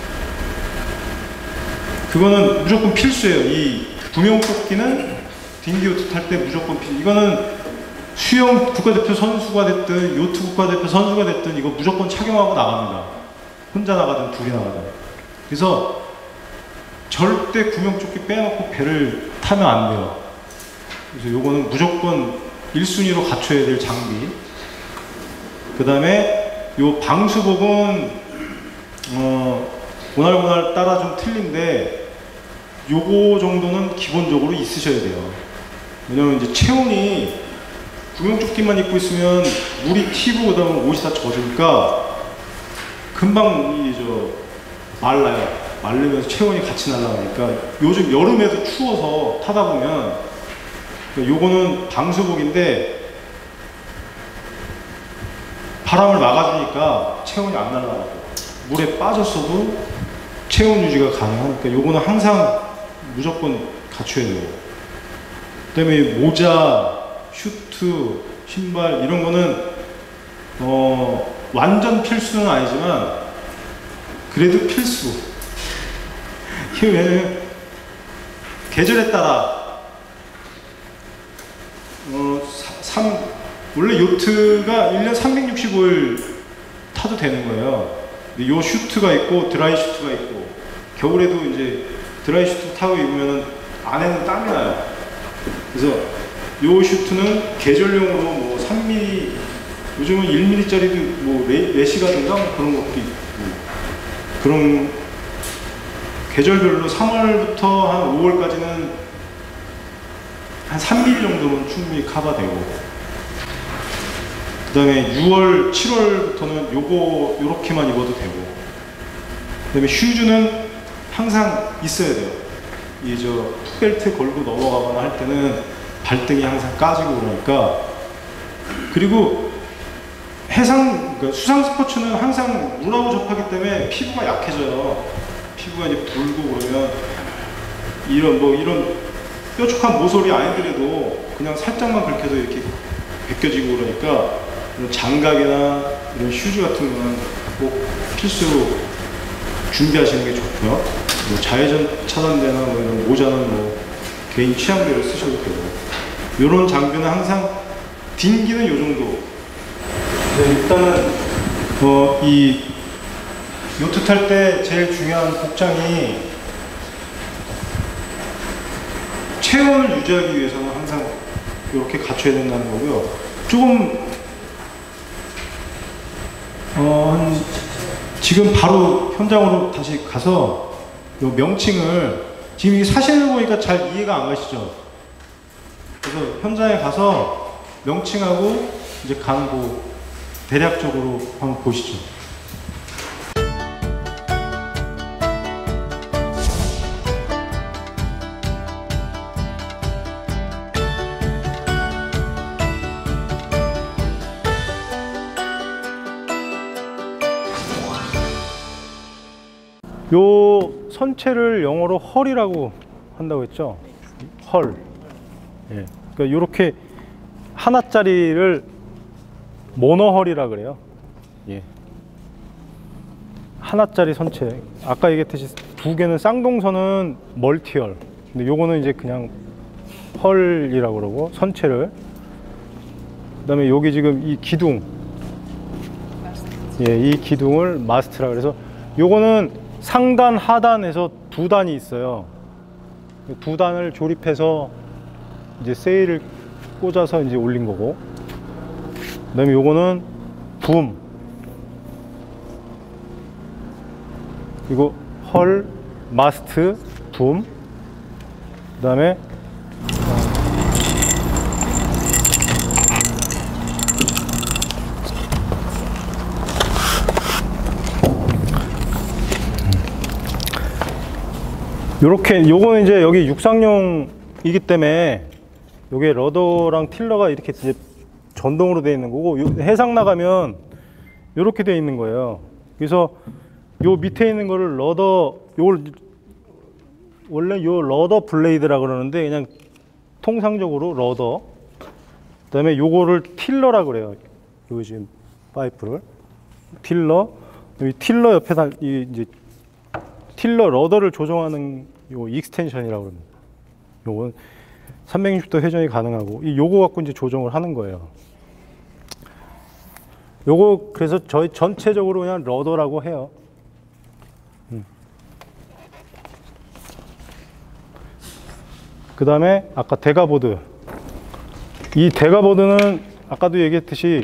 그거는 무조건 필수예요. 이 구명조끼는 딩기요트 탈 때 무조건 필수. 이거는 수영 국가대표 선수가 됐든 요트 국가대표 선수가 됐든 이거 무조건 착용하고 나갑니다. 혼자 나가든 둘이 나가든. 그래서 절대 구명조끼 빼놓고 배를 타면 안 돼요. 그래서 요거는 무조건 일 순위로 갖춰야 될 장비. 그 다음에 요 방수복은 어, 고날고날 따라 좀 틀린데 요거 정도는 기본적으로 있으셔야 돼요. 왜냐면 이제 체온이 구명조끼만 입고 있으면 물이 튀고 그다음에 옷이 다 젖으니까 금방 이 저 말라요. 말르면서 체온이 같이 날아가니까 요즘 여름에도 추워서 타다 보면 요거는 방수복인데 바람을 막아주니까 체온이 안 날아가고 물에 빠졌어도 체온 유지가 가능하니까 요거는 항상 무조건 갖춰야 돼요. 그 다음에 모자, 슈트, 신발 이런 거는 어 완전 필수는 아니지만 그래도 필수. 이게 왜냐면 계절에 따라 어 삼 원래 요트가 일 년 삼백육십오 일 타도 되는 거예요. 근데 요 슈트가 있고 드라이 슈트가 있고, 겨울에도 이제 드라이 슈트 타고 입으면 안에는 땀이 나요. 그래서 요 슈트는 계절용으로 뭐 삼 밀리미터, 요즘은 일 밀리미터짜리도 뭐 레시가든가 뭐 그런 것도 있고, 그런 계절별로 삼월부터 한 오월까지는 한 삼 밀리미터 정도는 충분히 커버되고, 그 다음에 유월, 칠월부터는 요거 요렇게만 입어도 되고, 그 다음에 슈즈는 항상 있어야 돼요. 이 저 풋벨트 걸고 넘어가거나 할 때는 발등이 항상 까지고 그러니까. 그리고 해상, 그러니까 수상 스포츠는 항상 물하고 접하기 때문에 피부가 약해져요. 피부가 이제 불고 그러면 이런 뭐 이런 뾰족한 모서리 아니더라도 그냥 살짝만 긁혀도 이렇게 벗겨지고 그러니까 이런 장갑이나 이런 슈즈 같은 거는 꼭 필수로 준비하시는 게 좋고요. 뭐 자외선 차단제나 뭐 이런 모자는 뭐 개인 취향대로 쓰셔도 되고, 이런 장비는 항상 딩기는 요 정도. 네, 일단은 어, 이 요트 탈 때 제일 중요한 복장이 체온을 유지하기 위해서는 항상 이렇게 갖춰야 된다는 거고요. 조금 어, 한 지금 바로 현장으로 다시 가서 요 명칭을, 지금 이 사진을 보니까 잘 이해가 안 가시죠? 그래서 현장에 가서 명칭하고 이제 가는 거 대략적으로 한번 보시죠. 요 선체를 영어로 헐이라고 한다고 했죠. 헐. 예. 그러니까 요렇게 하나짜리를 모노헐이라 그래요. 예. 하나짜리 선체. 아까 얘기했듯이 두 개는 쌍동선은 멀티헐. 근데 요거는 이제 그냥 펄이라고 그러고 선체를. 그다음에 여기 지금 이 기둥, 예, 이 기둥을 마스트라 그래서 요거는 상단 하단에서 두 단이 있어요. 두 단을 조립해서 이제 세일을 꽂아서 이제 올린 거고. 그다음에 요거는 붐, 이거 헐, 마스트, 붐. 그다음에 요렇게, 요거는 이제 여기 육상용이기 때문에 요게 러더랑 틸러가 이렇게 이제 전동으로 되어 있는 거고, 요 해상 나가면 요렇게 되어 있는 거예요. 그래서 요 밑에 있는 거를 러더, 요걸 원래 요 러더 블레이드라 그러는데 그냥 통상적으로 러더. 그다음에 요거를 틸러라 그래요. 요 지금 파이프를 틸러. 여기 틸러 옆에 다 이 이제 틸러 러더를 조정하는 요 익스텐션이라고 합니다. 요건 삼백육십 도 회전이 가능하고, 이 요거 갖고 이제 조정을 하는 거예요. 요거 그래서 저희 전체적으로 그냥 러더라고 해요. 음. 그 다음에 아까 데가보드. 이 데가보드는 아까도 얘기했듯이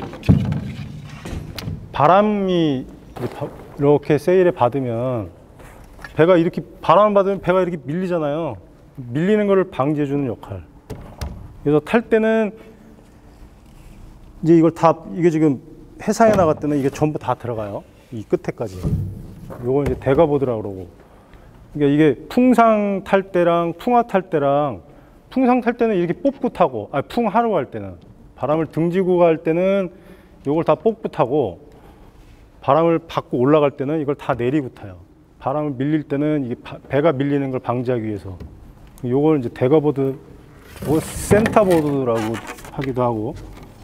바람이 이렇게 세일에 받으면 배가 이렇게 바람을 받으면 배가 이렇게 밀리잖아요. 밀리는 것을 방지해주는 역할. 그래서 탈 때는 이제 이걸 다, 이게 지금 해상에 나갈 때는 이게 전부 다 들어가요. 이 끝에까지. 요걸 이제 데가보드라고 그러고. 그러니까 이게 풍상 탈 때랑 풍하 탈 때랑, 풍상 탈 때는 이렇게 뽑고 타고, 아 풍하로 갈 때는 바람을 등지고 갈 때는 요걸 다 뽑고 타고, 바람을 받고 올라갈 때는 이걸 다 내리고 타요. 바람을 밀릴 때는 이게 배가 밀리는 걸 방지하기 위해서. 요걸 이제 데가보드, 뭐 센터보드라고 하기도 하고.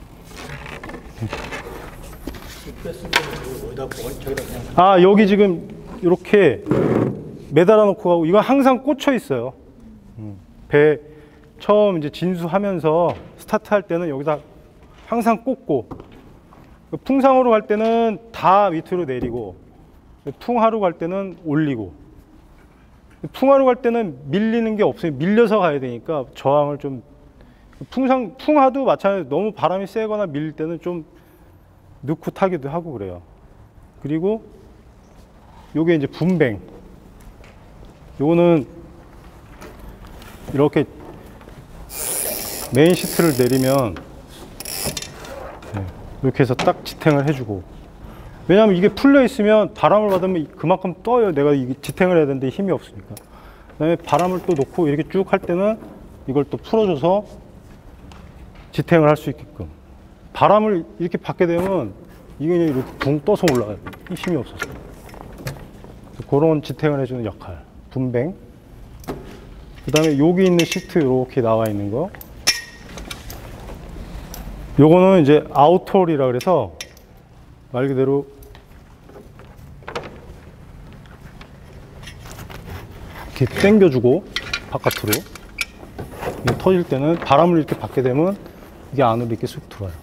아, 여기 지금 이렇게 매달아 놓고 가고, 이거 항상 꽂혀 있어요. 배 처음 이제 진수하면서 스타트 할 때는 여기다 항상 꽂고, 풍상으로 갈 때는 다 밑으로 내리고, 풍하로 갈 때는 올리고. 풍하로 갈 때는 밀리는 게 없어요. 밀려서 가야 되니까 저항을 좀, 풍상, 풍하도 마찬가지로 너무 바람이 세거나 밀릴 때는 좀 넣고 타기도 하고 그래요. 그리고 요게 이제 분뱅. 요거는 이렇게 메인 시트를 내리면 이렇게 해서 딱 지탱을 해주고, 왜냐하면 이게 풀려 있으면 바람을 받으면 그만큼 떠요. 내가 이게 지탱을 해야 되는데 힘이 없으니까. 그다음에 바람을 또 놓고 이렇게 쭉 할 때는 이걸 또 풀어줘서 지탱을 할 수 있게끔. 바람을 이렇게 받게 되면 이게 그냥 이렇게 붕 떠서 올라가요. 힘이 없어서. 그런 지탱을 해주는 역할. 분뱅. 그 다음에 여기 있는 시트 이렇게 나와 있는 거. 요거는 이제 아웃홀이라 그래서 말 그대로 이렇게 당겨주고 바깥으로, 이게 터질 때는 바람을 이렇게 받게 되면 이게 안으로 이렇게 쑥 들어와요.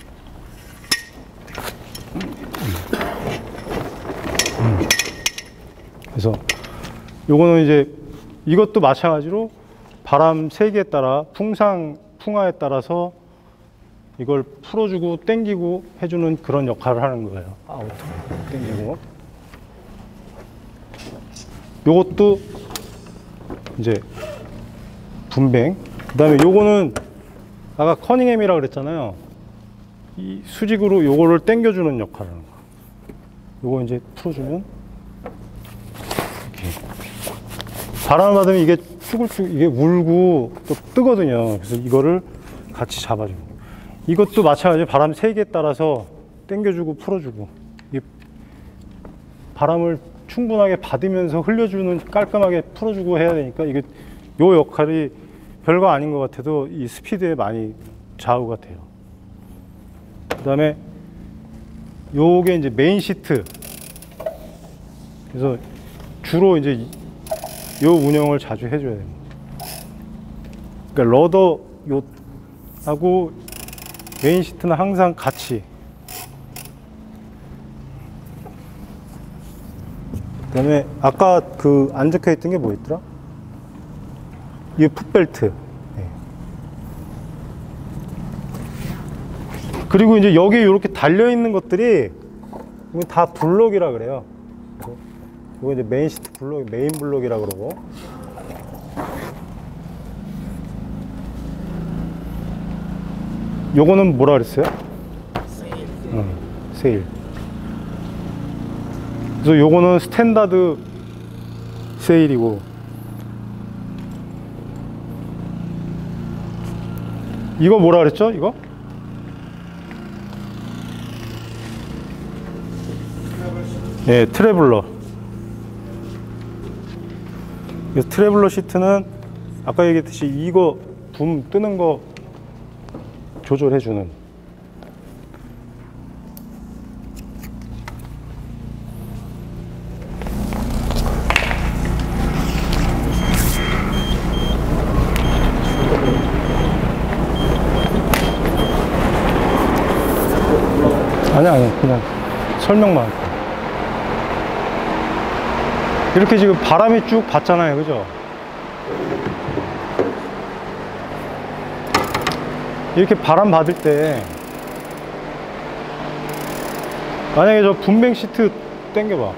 음. 그래서 요거는 이제 이것도 마찬가지로 바람 세기에 따라, 풍상, 풍하에 따라서 이걸 풀어주고 당기고 해주는 그런 역할을 하는 거예요. 아웃, 당기고. 요것도 이제 분뱅. 그 다음에 요거는 아까 커닝햄이라고 그랬잖아요. 이 수직으로 요거를 당겨주는 역할을 하는 거예요. 요거 이제 풀어주면 이렇게 바람을 받으면 이게 쭈글쭈글 이게 울고 또 뜨거든요. 그래서 이거를 같이 잡아주고. 이것도 마찬가지로 바람 세기에 따라서 당겨주고 풀어주고, 이게 바람을 충분하게 받으면서 흘려주는, 깔끔하게 풀어주고 해야 되니까 이게 요 역할이 별거 아닌 것 같아도 이 스피드에 많이 좌우가 돼요. 그 다음에 요게 이제 메인 시트. 그래서 주로 이제 요 운영을 자주 해줘야 됩니다. 그러니까 러더 요하고 메인 시트는 항상 같이. 그다음에 아까 그 안 적혀 있던 게 뭐 있더라? 이 풋벨트. 네. 그리고 이제 여기 이렇게 달려 있는 것들이 이거 다 블록이라 그래요. 이거 이제 메인 시트 블록, 메인 블록이라 그러고. 요거는 뭐라 그랬어요? 세일. 응, 세일. 그래서 요거는 스탠다드 세일이고, 이거 뭐라 그랬죠? 이거? 예, 트래블러. 그래서 트래블러 시트는 아까 얘기했듯이 이거 붐 뜨는 거 조절해주는. 아니 아니 그냥 설명만 할게요. 이렇게 지금 바람이 쭉 받잖아요, 그죠? 이렇게 바람 받을 때 만약에 저 분뱅 시트 당겨봐.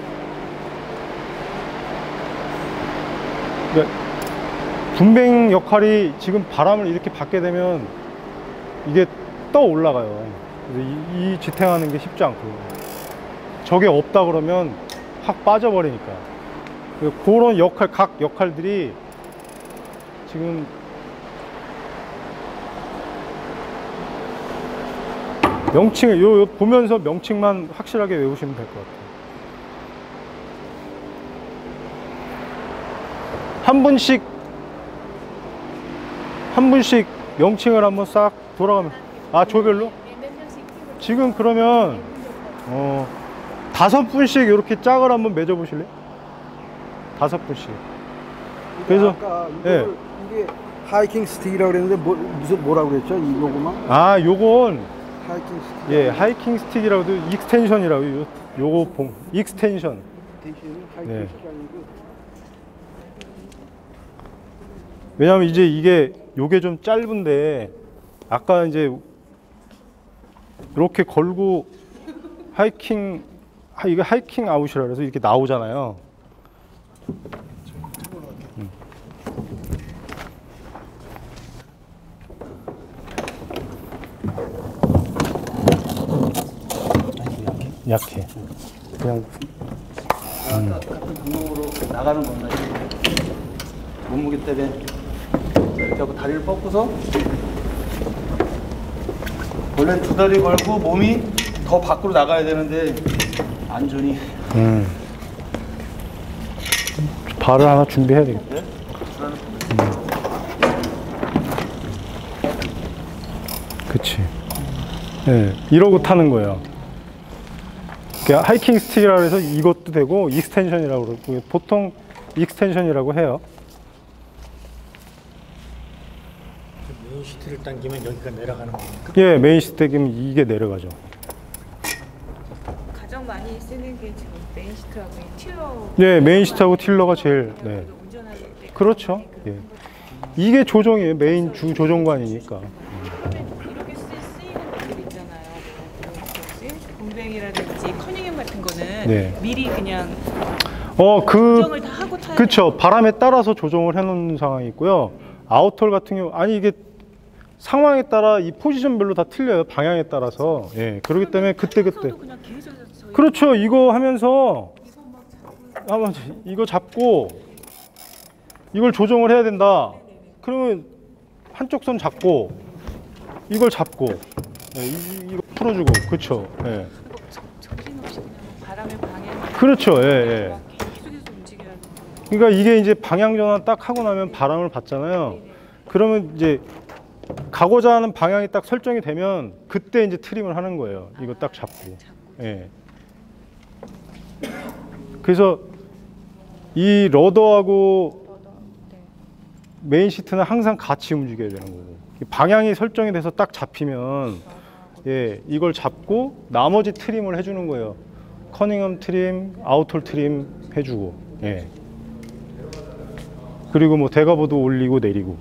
그러니까 분뱅 역할이 지금 바람을 이렇게 받게 되면 이게 떠 올라가요. 그래서 이, 이 지탱하는 게 쉽지 않거든요. 저게 없다 그러면 확 빠져버리니까. 그런 역할, 각 역할들이 지금 명칭을 요, 요 보면서 명칭만 확실하게 외우시면 될 것 같아요. 한 분씩 한 분씩 명칭을 한번 싹 돌아가면. 아, 조별로? 지금 그러면 어 다섯 분씩 이렇게 짝을 한번 맺어 보실래요? 다섯 분씩. 그래서 아까 이걸, 예. 이게 하이킹 스틱이라고 그랬는데 뭐, 무슨 뭐라고 그랬죠? 이 요거만? 아, 요건 하이킹 스틱. 예, 하이킹 스틱이라고도 익스텐션이라고. 요, 요거 봉 익스텐션. 텐션이 하이킹 네. 스틱이 아니고. 왜냐면 이제 이게 요게 좀 짧은데 아까 이제 이렇게 걸고 하이킹 하, 이게 하이킹 아웃이라 그래서 이렇게 나오잖아요. 음. 약해. 그냥 음. 같은 방법으로 나가는 겁니다. 몸무게 때문에 이렇게 하고 다리를 뻗고서 원래 두 다리 걸고 몸이 더 밖으로 나가야 되는데 안전히. 음. 발을 하나 준비해야 되겠다. 음. 그치. 예, 네, 이러고 타는 거예요. 그러니까 하이킹 스틱이라고 해서 이것도 되고 익스텐션이라고 그러고 보통 익스텐션이라고 해요. 메인 시트를 당기면 여기가 내려가는 겁니까? 예, 메인 시트 당기면 이게 내려가죠. 가장 많이 쓰는 게 지금 메인 시트하고 틸러. 예, 메인 시트하고 틸러가 제일. 네. 운전할 때 그렇죠. 예. 이게 조종이에요. 메인 주 조종관이니까. 이렇게 쓰, 쓰이는 것들 있잖아요. 뭐지? 공뱅이라든지 커닝햄 같은 거는 네. 미리 그냥 어, 그 조정을 다 하고 타야 그렇죠. 바람에 따라서 조정을 해놓는 상황이 있고요. 아웃홀 같은 경우 아니 이게 상황에 따라 이 포지션별로 다 틀려요. 방향에 따라서. 예. 그렇기 때문에 그때 그때. 그냥 계속 저희 그렇죠. 이거 하면서 한번 이거 잡고 이걸 조정을 해야 된다. 그러면 한쪽 손 잡고 이걸 잡고 네, 이, 이거 풀어주고 그렇죠. 예. 정신없이 그냥 바람의 방향. 그렇죠. 예, 예. 계속해서 움직이라는 거. 그러니까 이게 이제 방향 전환 딱 하고 나면 바람을 받잖아요. 그러면 이제 가고자 하는 방향이 딱 설정이 되면 그때 이제 트림을 하는 거예요. 이거 딱 잡고. 예. 그래서 이 러더하고 메인 시트는 항상 같이 움직여야 되는 거고, 방향이 설정이 돼서 딱 잡히면 예, 이걸 잡고 나머지 트림을 해주는 거예요. 커닝엄 트림, 아웃홀 트림 해주고, 예. 그리고 뭐 대가보도 올리고 내리고.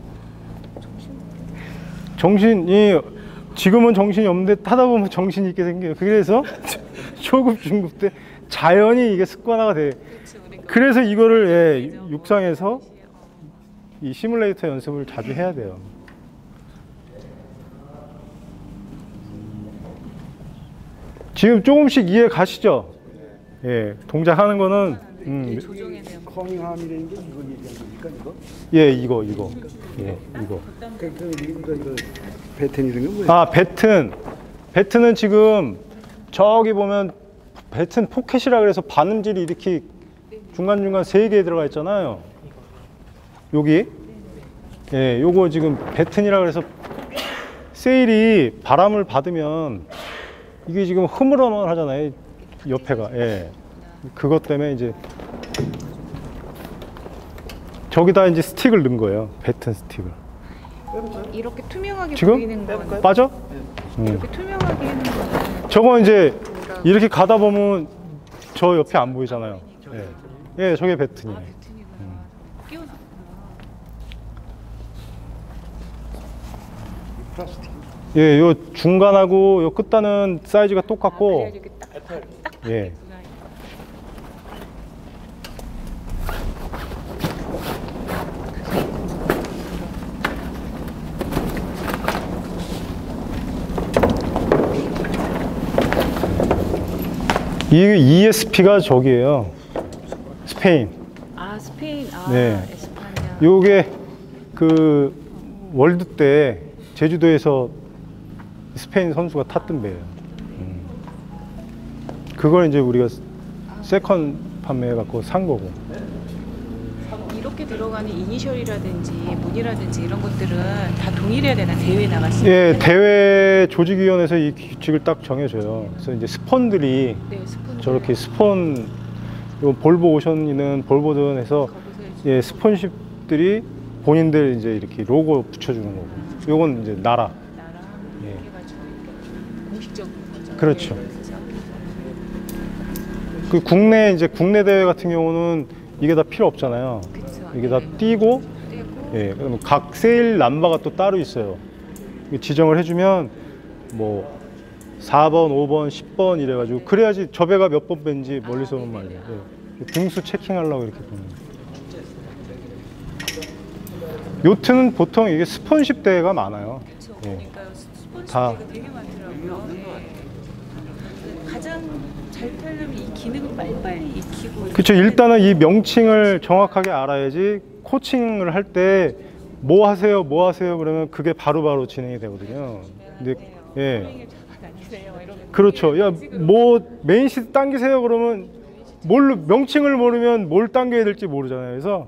정신이 지금은 정신이 없는데 타다 보면 정신이 있게 생겨요. 그래서 초급 중급 때 자연히 이게 습관화가 돼. 그래서 이거를 예, 육상에서 이 시뮬레이터 연습을 자주 해야 돼요. 지금 조금씩 이해 가시죠? 예, 동작하는 거는 음, 커닝함이라는 게 이걸 얘기하는 겁니까, 이거? 예, 이거 이거 예, 이거. 그, 그 이거 이거 배튼 이런 게 뭐예요? 아, 배튼. 배튼은 지금 저기 보면 배튼 포켓이라 그래서 반음질이 이렇게 중간중간 세 개 들어가 있잖아요. 여기. 예, 요거 지금 배튼이라 그래서 세일이 바람을 받으면 이게 지금 흐물흐물 하잖아요. 옆에가. 예. 그것 때문에 이제 저기다 이제 스틱을 넣은 거예요. 배튼 스틱을. 이렇게 투명하게 지금? 보이는 건 빠져? 이렇게 투명하게 하는 거는 저거 이제 이렇게 가다 보면 저 옆에 안 보이잖아요. 예, 예, 저게 배튼이에요. 아, 배튼이구나. 끼워놨구나. 예, 요 중간하고 요 끝단은 사이즈가 아, 똑같고, 그래야 이렇게 딱, 딱 예. 하겠구나. 이 이에스피가 저기예요. 스페인. 아, 스페인. 아, 네. 에스파냐. 요게 그 월드 때 제주도에서 스페인 선수가 탔던 배예요. 음. 그걸 이제 우리가 세컨 판매해 갖고 산 거고. 이렇게 들어가는 이니셜이라든지 문이라든지 이런 것들은 다 동일해야 되나? 대회 나갔을 때? 예, 대회 조직위원회에서 이 규칙을 딱 정해줘요. 그래서 이제 스폰들이 네, 스폰. 저렇게 스폰, 요 볼보 오션이는 볼보든 해서 예, 스폰십들이 본인들 이제 이렇게 로고 붙여주는 거고. 요건 이제 나라. 나랑 예. 이렇게 해가지고 이렇게 공식적인 거죠. 그렇죠. 네, 그래서 그 국내 이제 국내 대회 같은 경우는 이게 다 필요 없잖아요. 그쵸. 이게 다 네. 띄고, 떼고 예, 그러면 각 세일 남바가 또 따로 있어요. 지정을 해주면 뭐 사 번, 오 번, 십 번 이래가지고 그래야지 저 배가 몇 번 뺀지 멀리서 오는 말이에요. 예. 등수 체킹하려고 이렇게 보는 거예요. 요트는 보통 이게 스폰십 대회가 많아요. 그쵸. 예. 그러니까요. 스폰지 다. 대회가 되게 많더라고요. 네. 가장 잘 타려면 이 기능을 빨리빨리 익히고. 그렇죠. 일단은 이 명칭을 정확하게 알아야지 코칭을 할 때 뭐 하세요, 뭐 하세요 그러면 그게 바로바로 진행이 되거든요. 근데 예, 그렇죠. 야, 뭐 메인 시트 당기세요 그러면 뭘 명칭을 모르면 뭘 당겨야 될지 모르잖아요. 그래서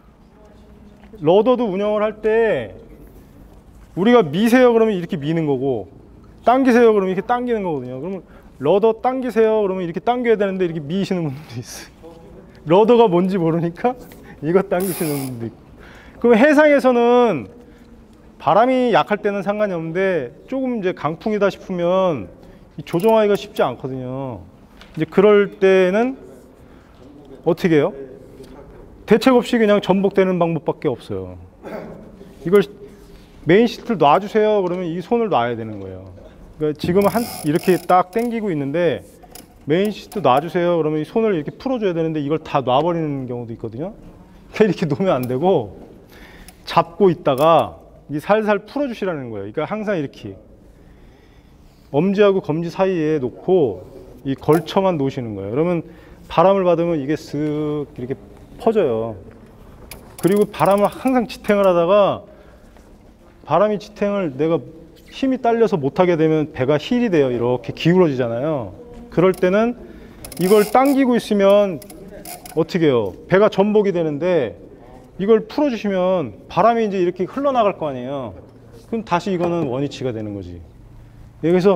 러더도 운영을 할 때 우리가 미세요 그러면 이렇게 미는 거고, 당기세요 그러면 이렇게 당기는 거거든요. 그러면 러더 당기세요 그러면 이렇게 당겨야 되는데 이렇게 미시는 분들도 있어요. 러더가 뭔지 모르니까 이거 당기시는 분도 있고. 그럼 해상에서는 바람이 약할 때는 상관이 없는데 조금 이제 강풍이다 싶으면 조정하기가 쉽지 않거든요. 이제 그럴 때는 어떻게 해요? 대책 없이 그냥 전복되는 방법밖에 없어요. 이걸 메인 시트를 놔주세요 그러면 이 손을 놔야 되는 거예요. 그러니까 지금 한 이렇게 딱 당기고 있는데 메인 시트 놔주세요 그러면 이 손을 이렇게 풀어줘야 되는데 이걸 다 놔버리는 경우도 있거든요. 그러니까 이렇게 놓으면 안 되고 잡고 있다가 이 살살 풀어주시라는 거예요. 그러니까 항상 이렇게 엄지하고 검지 사이에 놓고 이 걸쳐만 놓으시는 거예요. 그러면 바람을 받으면 이게 쓱 이렇게 퍼져요. 그리고 바람을 항상 지탱을 하다가 바람이 지탱을 내가 힘이 딸려서 못하게 되면 배가 힐이 돼요. 이렇게 기울어지잖아요. 그럴 때는 이걸 당기고 있으면 어떻게 해요? 배가 전복이 되는데 이걸 풀어주시면 바람이 이제 이렇게 흘러나갈 거 아니에요. 그럼 다시 이거는 원위치가 되는 거지. 그래서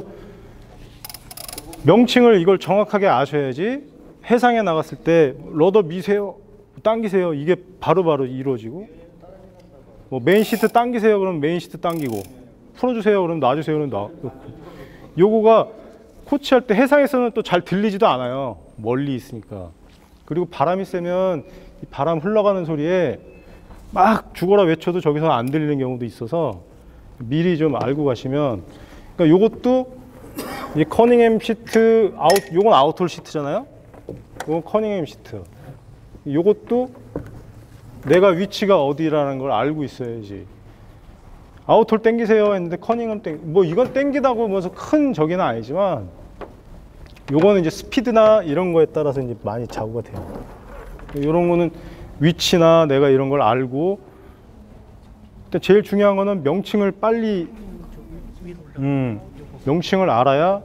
명칭을 이걸 정확하게 아셔야지 해상에 나갔을 때 러더 미세요, 당기세요 이게 바로바로 이루어지고, 뭐 메인 시트 당기세요 그러면 메인 시트 당기고, 풀어주세요 그러면 놔주세요 그러면 놔. 요거가 코치할 때 해상에서는 또 잘 들리지도 않아요. 멀리 있으니까. 그리고 바람이 세면 이 바람 흘러가는 소리에 막 죽어라 외쳐도 저기서 안 들리는 경우도 있어서 미리 좀 알고 가시면. 그러니까 요것도 이 커닝햄 시트 아웃, 요건 아웃홀 시트잖아요. 요건 커닝햄 시트. 요것도 내가 위치가 어디라는 걸 알고 있어야지. 아웃홀 땡기세요 했는데 커닝햄 땡, 뭐 이건 땡기다고 뭐서 큰 저기는 아니지만 요거는 이제 스피드나 이런 거에 따라서 이제 많이 좌우가 돼요. 이런 거는 위치나 내가 이런 걸 알고, 근데 제일 중요한 거는 명칭을 빨리 음, 명칭을 알아야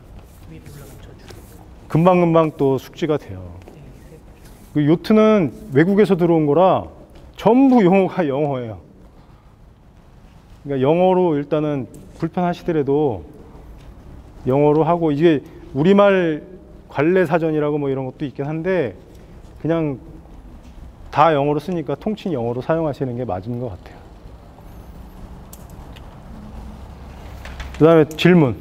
금방금방 또 숙지가 돼요. 그 요트는 외국에서 들어온 거라 전부 용어가 영어예요. 그러니까 영어로 일단은 불편하시더라도 영어로 하고, 이게 우리말 관례 사전이라고 뭐 이런 것도 있긴 한데 그냥 다 영어로 쓰니까 통칭 영어로 사용하시는 게 맞은 것 같아요. 그 다음에 질문.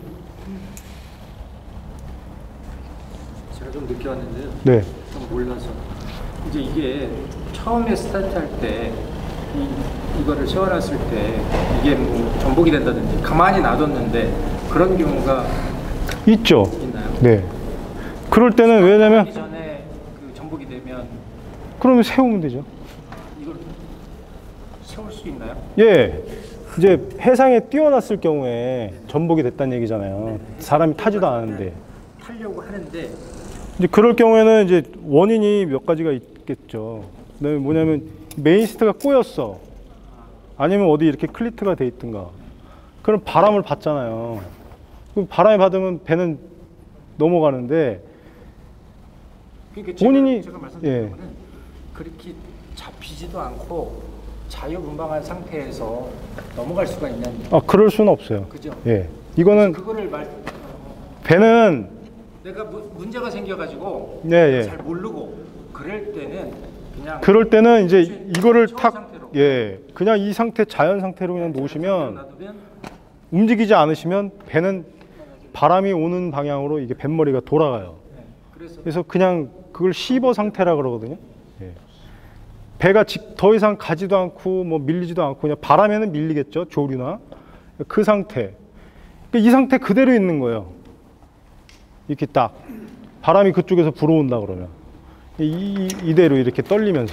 제가 좀 늦게 왔는데요. 네. 좀 몰라서. 이제 이게 처음에 스타트할 때 이, 이거를 세워놨을 때 이게 뭐 전복이 된다든지 가만히 놔뒀는데 그런 경우가 있죠. 있나요? 네. 그럴 때는 왜냐면 하기 전에 그 전복이 되면 그러면 세우면 되죠. 이걸 세울 수 있나요? 예. 이제 해상에 띄워놨을 경우에 전복이 됐다는 얘기잖아요. 사람이 타지도 않았는데. 타려고 하는데 이제 그럴 경우에는 이제 원인이 몇 가지가 있겠죠. 그다음에 뭐냐면 메인 시트가 꼬였어. 아니면 어디 이렇게 클리트가 돼 있든가. 그럼 바람을 받잖아요. 그럼 바람이 받으면 배는 넘어가는데 그러니까 제가, 본인이 제가 말씀드린 예. 거는 그렇게 잡히지도 않고 자유분방한 상태에서 넘어갈 수가 있는. 아 그럴 수는 없어요. 그죠? 예. 이거는 그거를 말 배는 내가 무, 문제가 생겨가지고 네, 예. 잘 모르고 그럴 때는 그냥 그럴 때는 이제 이거를 처음 탁 상태로. 예. 그냥 이 상태 자연 상태로 그냥 놓으시면 놔두면 움직이지 않으시면 배는 바람이 오는 방향으로 이게 뱃머리가 돌아가요. 네, 그래서 그래서 그냥 그걸 시버 상태라 그러거든요. 예. 배가 직, 더 이상 가지도 않고 뭐 밀리지도 않고 그냥 바람에는 밀리겠죠. 조류나 그 상태. 이 상태 그대로 있는 거예요. 이렇게 딱 바람이 그쪽에서 불어온다 그러면 이, 이, 이대로 이렇게 떨리면서.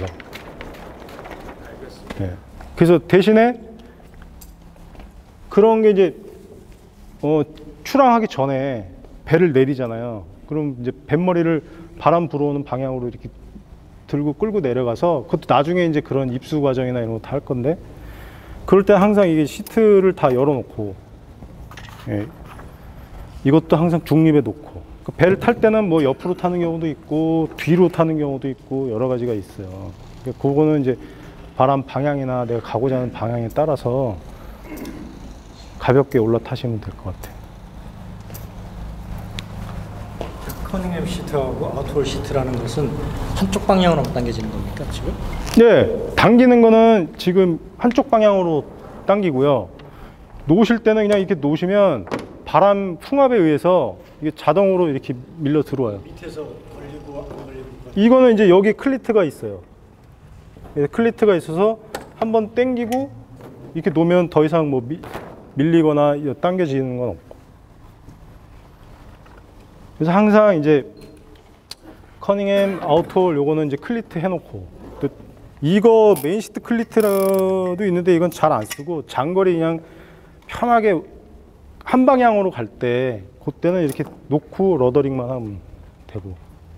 예. 그래서 대신에 그런 게 이제 어, 출항하기 전에 배를 내리잖아요. 그럼 이제 뱃머리를 바람 불어오는 방향으로 이렇게 들고 끌고 내려가서, 그것도 나중에 이제 그런 입수 과정이나 이런 거 다 할 건데, 그럴 때 항상 이게 시트를 다 열어놓고, 예. 이것도 항상 중립에 놓고, 그 배를 탈 때는 뭐 옆으로 타는 경우도 있고 뒤로 타는 경우도 있고 여러 가지가 있어요. 그러니까 그거는 이제 바람 방향이나 내가 가고자 하는 방향에 따라서 가볍게 올라타시면 될 것 같아요. 커닝햄 시트하고 아웃홀 시트라는 것은 한쪽 방향으로만 당겨지는 겁니까 지금? 네, 당기는 거는 지금 한쪽 방향으로 당기고요. 놓으실 때는 그냥 이렇게 놓으시면 바람 풍압에 의해서 이게 자동으로 이렇게 밀려 들어와요. 밑에서 걸리고 안 걸리고. 이거는 이제 여기 클리트가 있어요. 클리트가 있어서 한번 당기고 이렇게 놓으면 더 이상 뭐 미, 밀리거나 당겨지는 건 없고. 그래서 항상 이제 커닝햄 아웃홀 요거는 이제 클리트 해놓고, 또 이거 메인 시트 클리트도 있는데 이건 잘 안 쓰고 장거리 그냥 편하게 한 방향으로 갈 때 그때는 이렇게 놓고 러더링만 하면 되고.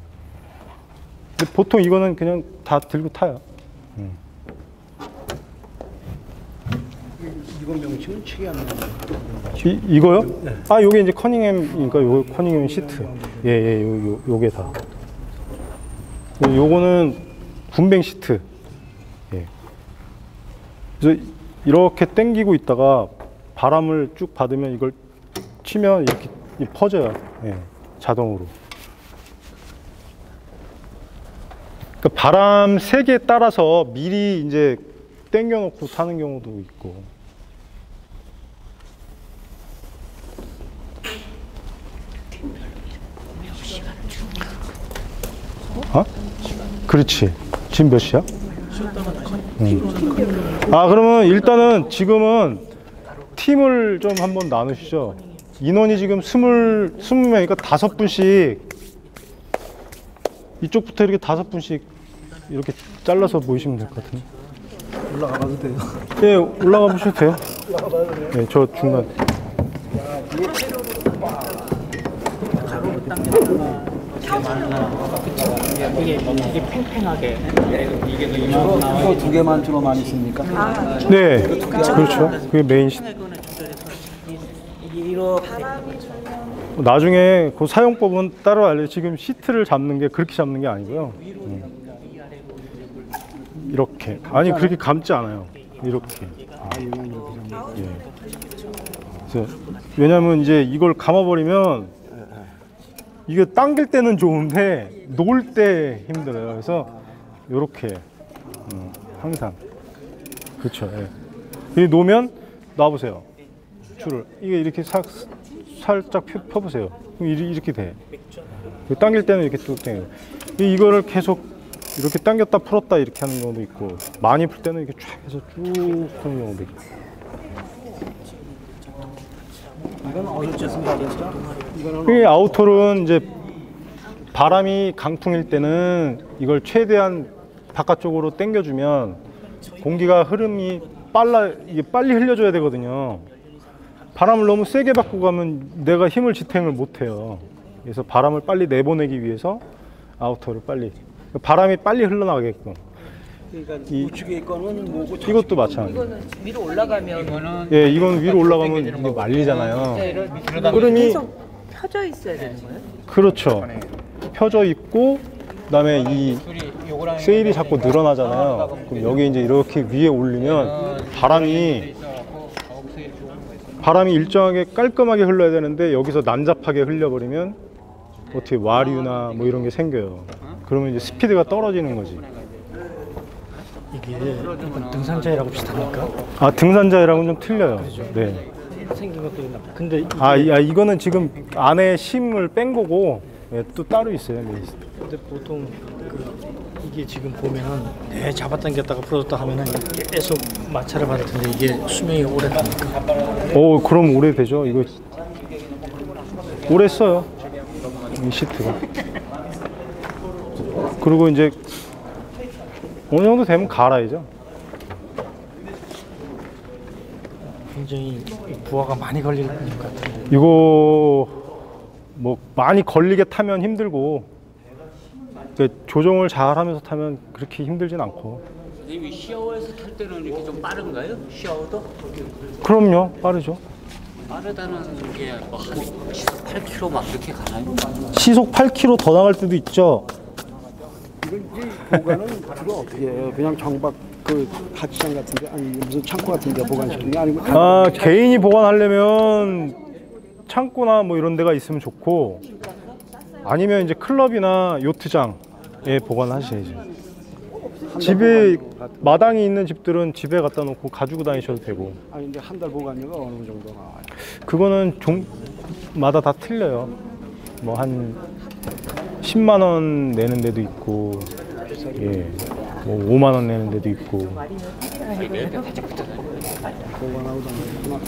근데 보통 이거는 그냥 다 들고 타요. 음. 이건 명칭은 책이 안 나와요. 이, 이거요? 네. 아, 요게 이제 커닝햄이니까 요 커닝햄 시트. 예, 예, 요, 요, 요게 다. 요거는 군뱅 시트. 예. 그래서 이렇게 당기고 있다가 바람을 쭉 받으면 이걸 치면 이렇게 퍼져요. 예, 자동으로. 그러니까 바람 세기에 따라서 미리 이제 당겨놓고 타는 경우도 있고. 어? 그렇지. 지금 몇 시야? 음. 아, 그러면 일단은 지금은 팀을 좀 한번 나누시죠. 인원이 지금 스물, 스무 명이니까 다섯 분씩 이쪽부터 이렇게 다섯 분씩 이렇게 잘라서 모이시면 될 것 같은데. 올라가 봐도 돼요. 예, 올라가 보셔도 돼요. 예, 저 중간. 이게 이게 팽팽하게 이게 이거 두 개만 주로 많이 씁니까? 네, 그렇죠. 그게 메인 시. 나중에 그 사용법은 따로 알려. 지금 시트를 잡는 게 그렇게 잡는 게 아니고요. 음. 이렇게. 아니 그렇게 감지 않아요. 이렇게. 예. 그래서 왜냐면 이제 이걸 감아버리면 이게 당길 때는 좋은데 놓을 때 힘들어요. 그래서 이렇게 음, 항상 그렇죠. 예. 놓으면 놔보세요. 줄을 이게 이렇게 사, 살짝 펴, 펴보세요. 그럼 이렇게 돼. 당길 때는 이렇게 또 당겨요. 이거를 계속 이렇게 당겼다 풀었다 이렇게 하는 경우도 있고, 많이 풀 때는 이렇게 쫙 해서 쭉 푸는 경우도 있고. 이건 어디서 쓴다겠죠? 이 아우터는 이제 바람이 강풍일 때는 이걸 최대한 바깥쪽으로 당겨주면 공기가 흐름이 빨라, 이게 빨리 흘려줘야 되거든요. 바람을 너무 세게 받고 가면 내가 힘을 지탱을 못해요. 그래서 바람을 빨리 내보내기 위해서 아우터를 빨리, 바람이 빨리 흘러나가게끔. 그러니까 우측에 거는 뭐고 이것도 마찬가지. 이거는 위로 올라가면 이거는 예, 이건 위로 올라가면 이게 말리잖아요. 흐름이 계속 펴져 있어야 되는 거예요? 그렇죠. 펴져 있고, 그다음에 이 세일이 자꾸 늘어나잖아요. 그럼 여기 이제 이렇게 위에 올리면 바람이 바람이 일정하게 깔끔하게 흘러야 되는데 여기서 난잡하게 흘려버리면 어떻게 와류나 뭐 이런 게 생겨요. 그러면 이제 스피드가 떨어지는 거지. 이게 일반 등산자이라고 비슷합니까? 아, 등산자이랑은 좀 틀려요. 네. 생긴 것도 있나? 근데 이게 아, 이, 아, 이거는 지금 안에 심을 뺀 거고, 예, 또 따로 있어요. 네. 근데 보통 그 이게 지금 보면 네, 잡아당겼다가 풀어줬다 하면은 계속 마찰을 받을 텐데 이게 수명이 오래 갑니까? 오, 그럼 오래되죠. 이거 오래 써요. 이 시트가. 그리고 이제 어느 정도 되면 갈아야죠. 굉장히 부하가 많이 걸릴 것 같은데. 이거 뭐 많이 걸리게 타면 힘들고, 조정을 잘 하면서 타면 그렇게 힘들진 않고. 선생님이 시야워에서 탈 때는 이렇게 좀 빠른가요? 시야워도? 그럼요, 빠르죠. 빠르다는 게 뭐 한 시속 팔 킬로미터 막 이렇게 가나요? 시속 팔 킬로미터 더 나갈 때도 있죠. 이걸 이제 보관은 주로 어떻게 해요? 그냥 정박 그 가치장 같은데, 아니 무슨 창고 같은데 보관시키는 게 아니고. 아, 개인이 보관하려면 창고나 뭐 이런 데가 있으면 좋고, 아니면 이제 클럽이나 요트장에 보관하셔야죠. 집에 마당이 있는 집들은 집에 갖다 놓고 가지고 다니셔도 되고. 아니 근데 한 달 보관료가 어느 정도 나와요? 그거는 종마다 다 틀려요. 뭐 한 십만 원 내는 데도 있고, 예, 뭐 오만 원 내는 데도 있고. 보관하고 다니구나.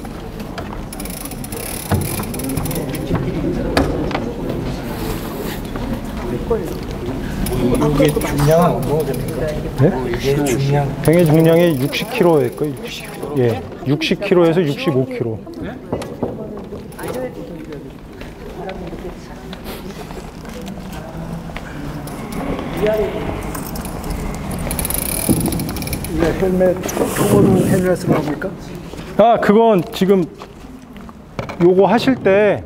이게 중량은 뭐가 됩니까? 네? 이게 중량 병의 중량이 육십 킬로그램일 거예요. 육십. 예, 육십 킬로그램에서 육십오 킬로그램. 이게 헬멧 초보는 헬멧으로 합니까? 아, 그건 지금 요거 하실 때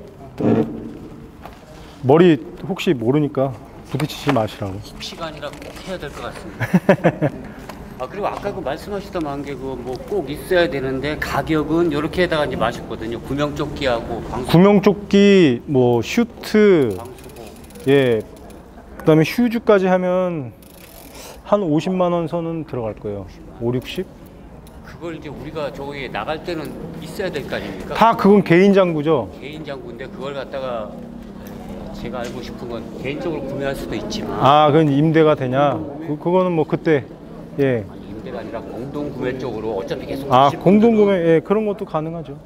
머리 혹시 모르니까 부딪히지 마시라고. 혹시가 아니라 꼭 해야 될 것 같습니다. 아, 그리고 아까 그 말씀하시던 게 그 뭐 꼭 있어야 되는데 가격은 이렇게 해다가 이제 마셨거든요. 구명조끼하고 방수. 구명조끼, 뭐 슈트, 방수복. 예, 그다음에 휴즈까지 하면 한 오십만 원 선은 들어갈 거예요. 오, 육십? 그걸 이제 우리가 저기 나갈 때는 있어야 될 거 아닙니까? 다 그건 개인 장구죠. 개인 장구인데 그걸 갖다가 제가 알고 싶은 건 개인적으로 구매할 수도 있지만 아, 그건 임대가 되냐? 그, 그거는 뭐 그때 예. 아니, 임대가 아니라 공동 구매 쪽으로 어차피 계속 아, 하실 공동 분들은 구매 예, 그런 것도 가능하죠.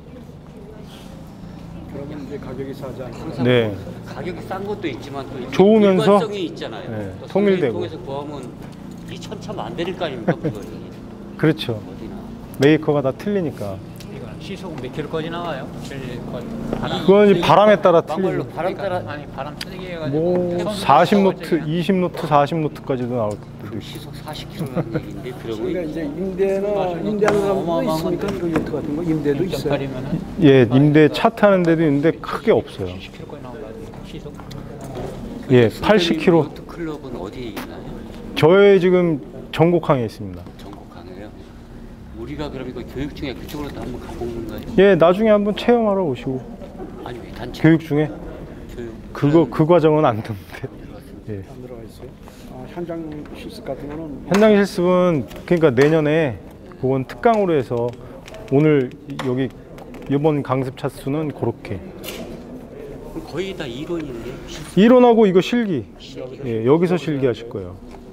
그러면 이제 가격이 싸지 않고. 네. 가격이 싼 것도 있지만 또 이게 좋으면서 일관성이 있잖아요. 네, 또 통일되고. 통해서 구하면 이 천참 안 되릴 거 아닙니까 그거는. 그렇죠. 어디나. 메이커가 다 틀리니까. 이건 시속 몇 킬로까지 나와요? 제일 바람. 그건 이제 바람에 따라 막걸로 틀리죠. 바람 따라 아니 바람 세게 해가지고. 뭐 사십 노트, 이십 노트, 사십 노트까지도 나올 것도 있고. 시속 사십 킬로미터라는 얘기인데 그러니까 그러면 이제 임대나 임대하는 사람도 있으니까 그 요트 같은 거 임대도 있어요. 팔이면은 예, 임대 차 타는 데도 있는데 크게 없어요. 칠십 킬로까지 나온 거 같아요. 시속. 예, 팔십 킬로미터. 요트 클럽은 어디에 있나요? 저의 지금 전곡항에 있습니다. 전국항이에요. 우리가 그럼 이거 교육 중에 그쪽으로도 한번 가보는 거예요? 예, 나중에 한번 체험하러 오시고. 아니 왜 단체 교육 중에 교육 그거 그 과정은 안 듣는데. 예. 안 들어가 있어요. 아, 현장 실습 같은 거는 현장 실습은 그러니까 내년에 그건 특강으로 해서 오늘 여기 이번 강습 차수는 그렇게 거의 다 이론인데 이론하고 이거 실기. 예, 여기서 실기하실 거예요.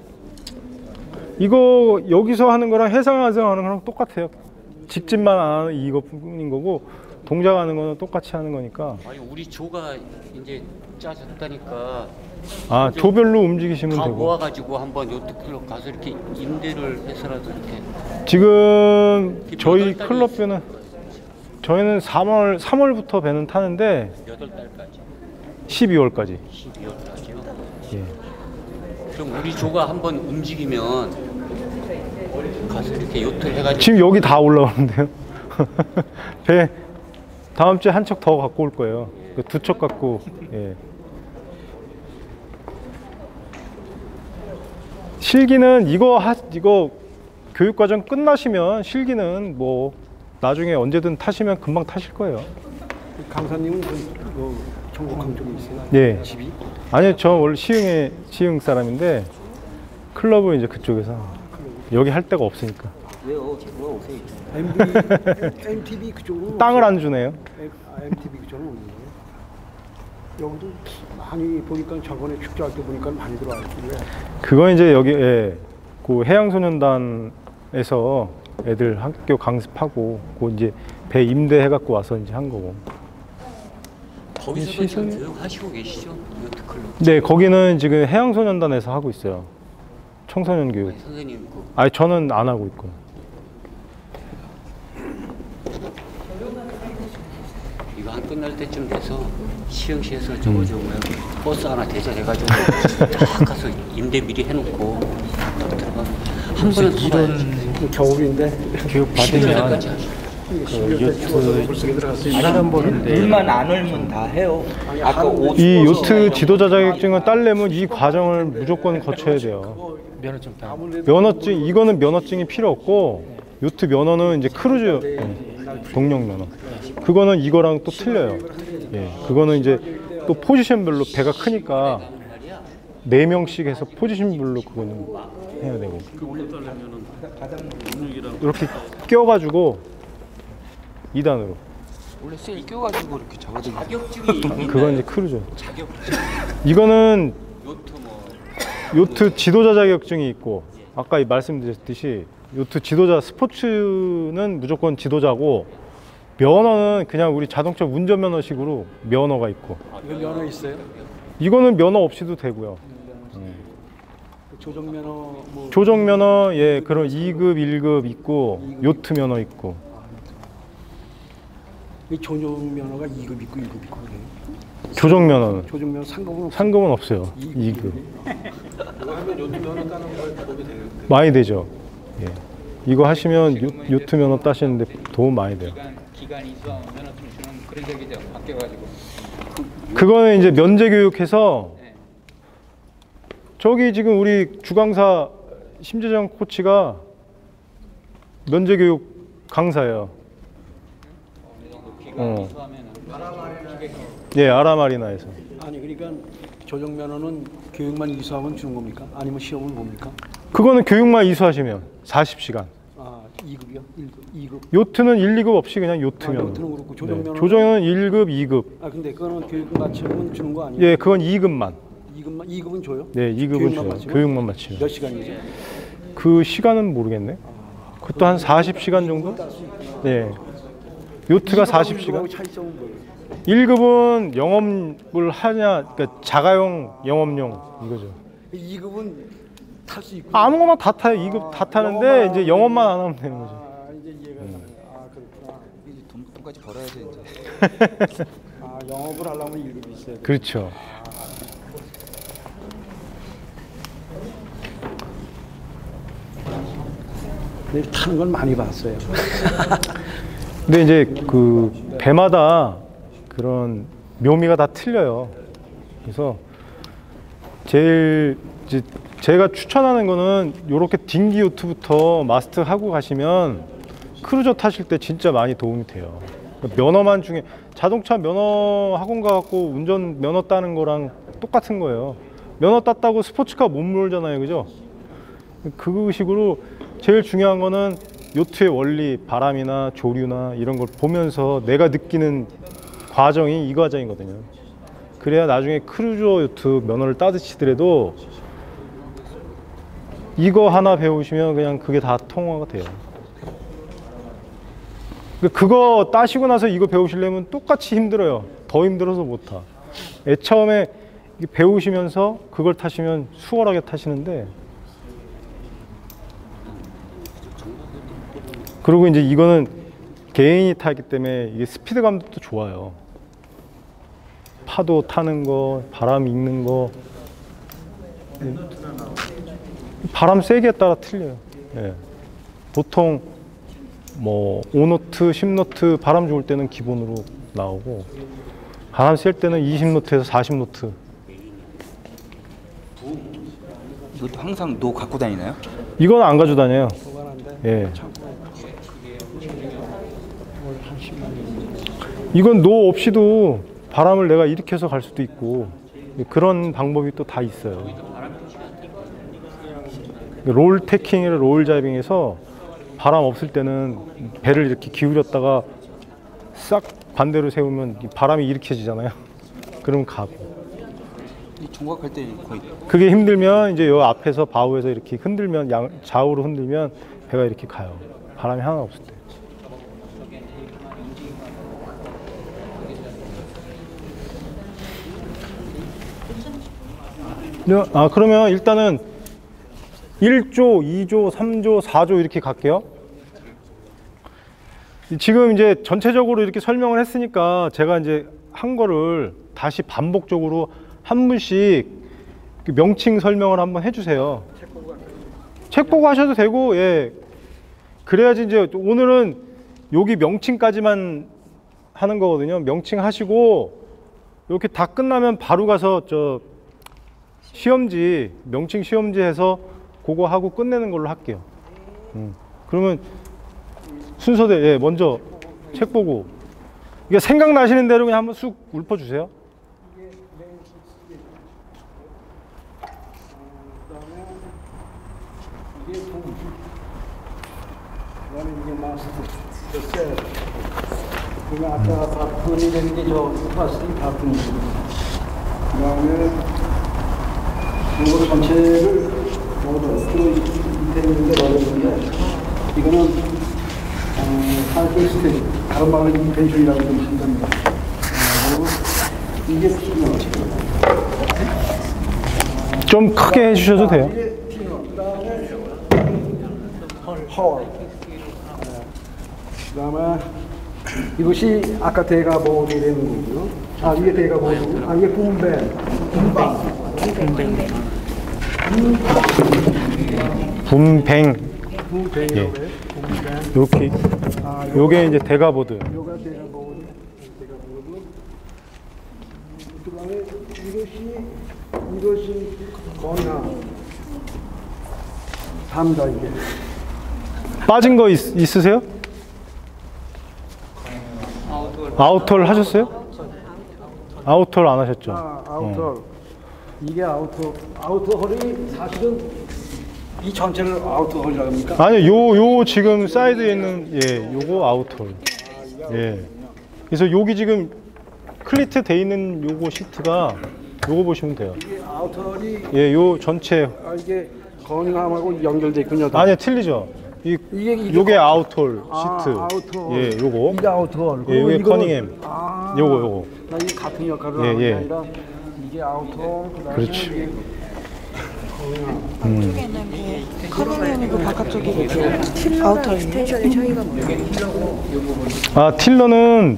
이거 여기서 하는 거랑 해상화성 하는 거랑 똑같아요. 직진만 안 하는 이것뿐인 거고 동작하는 거는 똑같이 하는 거니까. 아니 우리 조가 이제 짜졌다니까 아, 조별로 움직이시면 다 되고. 모아가지고 한번 요트클럽 가서 이렇게 임대를 해서라도 이렇게 지금 이렇게 저희 몇 달이 클럽배는 저희는 삼월 삼월부터 배는 타는데 여덟 달까지 십이월까지. 십이월까지요. 예. 그럼 우리 조가 한번 움직이면 가서 이렇게 요트 해가지고 지금 여기 다 올라오는데요. 배 다음 주에 한 척 더 갖고 올 거예요. 두 척 갖고. 예. 실기는 이거 하 이거 교육 과정 끝나시면 실기는 뭐 나중에 언제든 타시면 금방 타실 거예요. 강사님은 그, 그 전국항 쪽에 있어요. 예. 집이? 아니요, 저 원래 시흥에 시흥 사람인데 클럽은 이제 그쪽에서 여기 할 데가 없으니까. 왜요? 제가 오세요. 엠비, 엠티비 그쪽으로 땅을 안 주네요. 엠, 아, 엠티비 그쪽으로 오는 거예요. 여기도 많이 보니까 저번에 축제할 때 보니까 많이 들어왔길래 그건 이제 여기 예, 그 해양소년단에서 애들 학교 강습하고 그 이제 배 임대해 갖고 와서 이제 한 거고. 거기서도 지금 교육하시고 계시죠? 요트클럽. 네, 거기는 지금 해양소년단에서 하고 있어요. 청소년 교육. 아니, 선생님 그 아니 저는 안 하고 있고. 이거 한 끝날 때쯤 돼서 시흥시에서 저거 저 뭐야 버스 하나 대절해가지고 딱 가서 임대 미리 해놓고 딱 들어가 한 번은 이런 겨울인데 교육 받으면 그 요트 사람 보는데 물만 안 얼면 다 해요. 아까 옷 이 요트 지도자 자격증을 따려면 이 과정을 무조건 거쳐야 돼요. 면허증 따. 면허증 이거는 면허증이 필요 없고 요트 면허는 이제 크루즈 예, 동력 면허. 그거는 이거랑 또 틀려요. 예, 그거는 이제 또 포지션별로 배가 크니까 네 명씩 해서 포지션별로 그거는 해야 되고. 이렇게 껴가지고 이 단으로. 원래 셀 껴가지고 이렇게 잡아주는 자격증이 그건 이제 크루즈. 자격증 이거는 요트 뭐 요트 지도자 자격증이 있고 아까 말씀드렸듯이 요트 지도자 스포츠는 무조건 지도자고 면허는 그냥 우리 자동차 운전면허식으로 면허가 있고 이거 면허 있어요? 이거는 면허 없이도 되고요. 조정면허 뭐 조정면허 예 그런 이 급, 일 급 있고 요트 면허 있고 이 조정면허가 이 급 있고 일 급 있고 그래요. 조정면허는 조정면허 상급은 없어요. 상급은 없어요. 이 급. 이거 하면 요트 면허 따는 거에 도움이 되는데. 많이 되죠. 예. 이거 하시면 요, 요트 면허 따시는데 도움 많이 돼요. 기간 이수하면 면허증 주는 그런 적이죠. 바뀌어가지고. 그거는 이제 면제 교육해서 저기 지금 우리 주강사 심재정 코치가 면제 교육 강사예요. 어. 예, 아라마리나에서. 아니 그러니까 조정면허는 교육만 이수하면 주는 겁니까? 아니면 시험은 뭡니까? 그거는 교육만 이수하시면 사십 시간. 아 이 급이요? 일 급, 이 급. 요트는 일, 이 급 없이 그냥 요트면. 아, 요트는 그렇고 조정면허는? 네. 조정은 일 급, 이 급. 아 근데 그거는 교육금 마치면 주는 거 아니에요? 예, 그건 이 급만. 이 급만 이 급은 줘요? 네, 이 급은 교육만 줘요. 마치면? 교육만 마치면. 몇 시간이죠? 그 시간은 모르겠네. 그것도 한 사십 시간 정도? 네. 요트가 사십 시간. 차이점은 뭐예요? 일 급은 영업을 하냐, 그러니까 자가용 영업용 이거죠. 이 급은 탈 수 있고. 아무거나 다 타요. 이 급 다 타는데 영업만 이제 영업만 안 하면 되는 거죠. 아 이제 이해가 가네. 아 그렇구나. 이제 돈, 돈까지 벌어야지 이제. 아 영업을 하려면 일 급이 있어야 돼. 그렇죠. 근데 타는 걸 많이 봤어요. 근데 이제 그 배마다 그런 묘미가 다 틀려요. 그래서 제일 이제 제가 추천하는 거는 요렇게 딩기 요트부터 마스터하고 가시면 크루저 타실 때 진짜 많이 도움이 돼요. 면허만 중에 자동차 면허 학원 가갖고 운전 면허 따는 거랑 똑같은 거예요. 면허 땄다고 스포츠카 못 몰잖아요, 그죠? 그 식으로 제일 중요한 거는 요트의 원리, 바람이나 조류나 이런 걸 보면서 내가 느끼는 과정이 이 과정이거든요. 그래야 나중에 크루저 요트 면허를 따드시더라도 이거 하나 배우시면 그냥 그게 다 통화가 돼요. 그거 따시고 나서 이거 배우시려면 똑같이 힘들어요. 더 힘들어서 못 타. 애 처음에 배우시면서 그걸 타시면 수월하게 타시는데, 그리고 이제 이거는 개인이 타기 때문에 이게 스피드감도 또 좋아요. 파도 타는 거, 바람 있는 거, 바람 세기에 따라 틀려요. 예. 보통 뭐 오 노트, 십 노트 바람 좋을 때는 기본으로 나오고, 바람 셀 때는 이십 노트에서 사십 노트. 이것도 항상 노 갖고 다니나요? 이건 안 가지고 다녀요. 예. 이건 노 없이도 바람을 내가 일으켜서 갈 수도 있고, 그런 방법이 또 다 있어요. 롤 태킹이나 롤 자이빙에서 바람 없을 때는 배를 이렇게 기울였다가 싹 반대로 세우면 바람이 일으켜지잖아요. 그러면 가고. 이 정박할 때 거의 그게 힘들면 이제 요 앞에서 바우에서 이렇게 흔들면, 양, 좌우로 흔들면 배가 이렇게 가요. 바람이 하나 없을 때. 아, 그러면 일단은 일 조, 이 조, 삼 조, 사 조 이렇게 갈게요. 지금 이제 전체적으로 이렇게 설명을 했으니까 제가 이제 한 거를 다시 반복적으로 한 분씩 명칭 설명을 한번 해주세요. 책 보고 하셔도 되고, 예. 그래야지 이제 오늘은 여기 명칭까지만 하는 거거든요. 명칭 하시고 이렇게 다 끝나면 바로 가서 저 시험지, 명칭 시험지 해서 그거 하고 끝내는 걸로 할게요. 음. 그러면 순서대로, 예, 먼저 책 보고, 이게 생각나시는 대로 그냥 한번 쑥 읊어주세요. 이게 품, 그다음에 이게 마스터, 셀. 그다음에 아까 바쁜이 되는 게 저 플라스틱 바쁜이. 그다음에 이거 전체를 모두 들어 있는데 넣었는데, 이거는 사이클 스테이지, 다른 말로 인펜션이라고 좀 한답니다. 그리고 이게 피너. 좀 크게 해주셔도 돼요. 이게 피너. 그다음에 헐. 그다음에 이것이 아까 대가 보호이 되는 거고요. 아, 이게 대가 보호. 아, 이게 붐뱅. 붐방. 붐뱅. 붐뱅이라고 예. 해요. 붐뱅. 요렇게. 아, 요게 이제 대가보드. 요가 대가 보호. 대가 보호. 그다음에 이것이 이것이 건강. 담다 이게. 빠진 거 있, 있으세요? 아우터를 하셨어요? 아우터를 안 하셨죠? 아, 아우터. 어. 이게 아우터. 아우터 홀이 사실은 이 전체를 아우터홀이라고 합니까? 아니요, 요, 요 지금 사이드에 있는, 예, 요거 아우터홀. 예. 그래서 여기 지금 클리트 돼 있는 요거 시트가 요거 보시면 돼요. 이게 아우터홀이 예, 요 전체. 아, 이게 커닝함하고 연결돼 있군요. 다. 아니요, 틀리죠. 이, 이게, 이게 요게 아우터홀 아, 시트. 아우터홀. 예, 요거. 이게 아우터홀. 예, 요게 이거는- 커닝햄. 아, 요거, 요거. 나 이게 같은 역할을 예, 하는 게 예. 아니라 이게 아우터홀. 그다음에 그렇지. 이게 안쪽에 있는 게 커닝햄이고 바깥쪽이 이게 아우터 익스텐션의 차이가 뭐예요? 아, 틸러는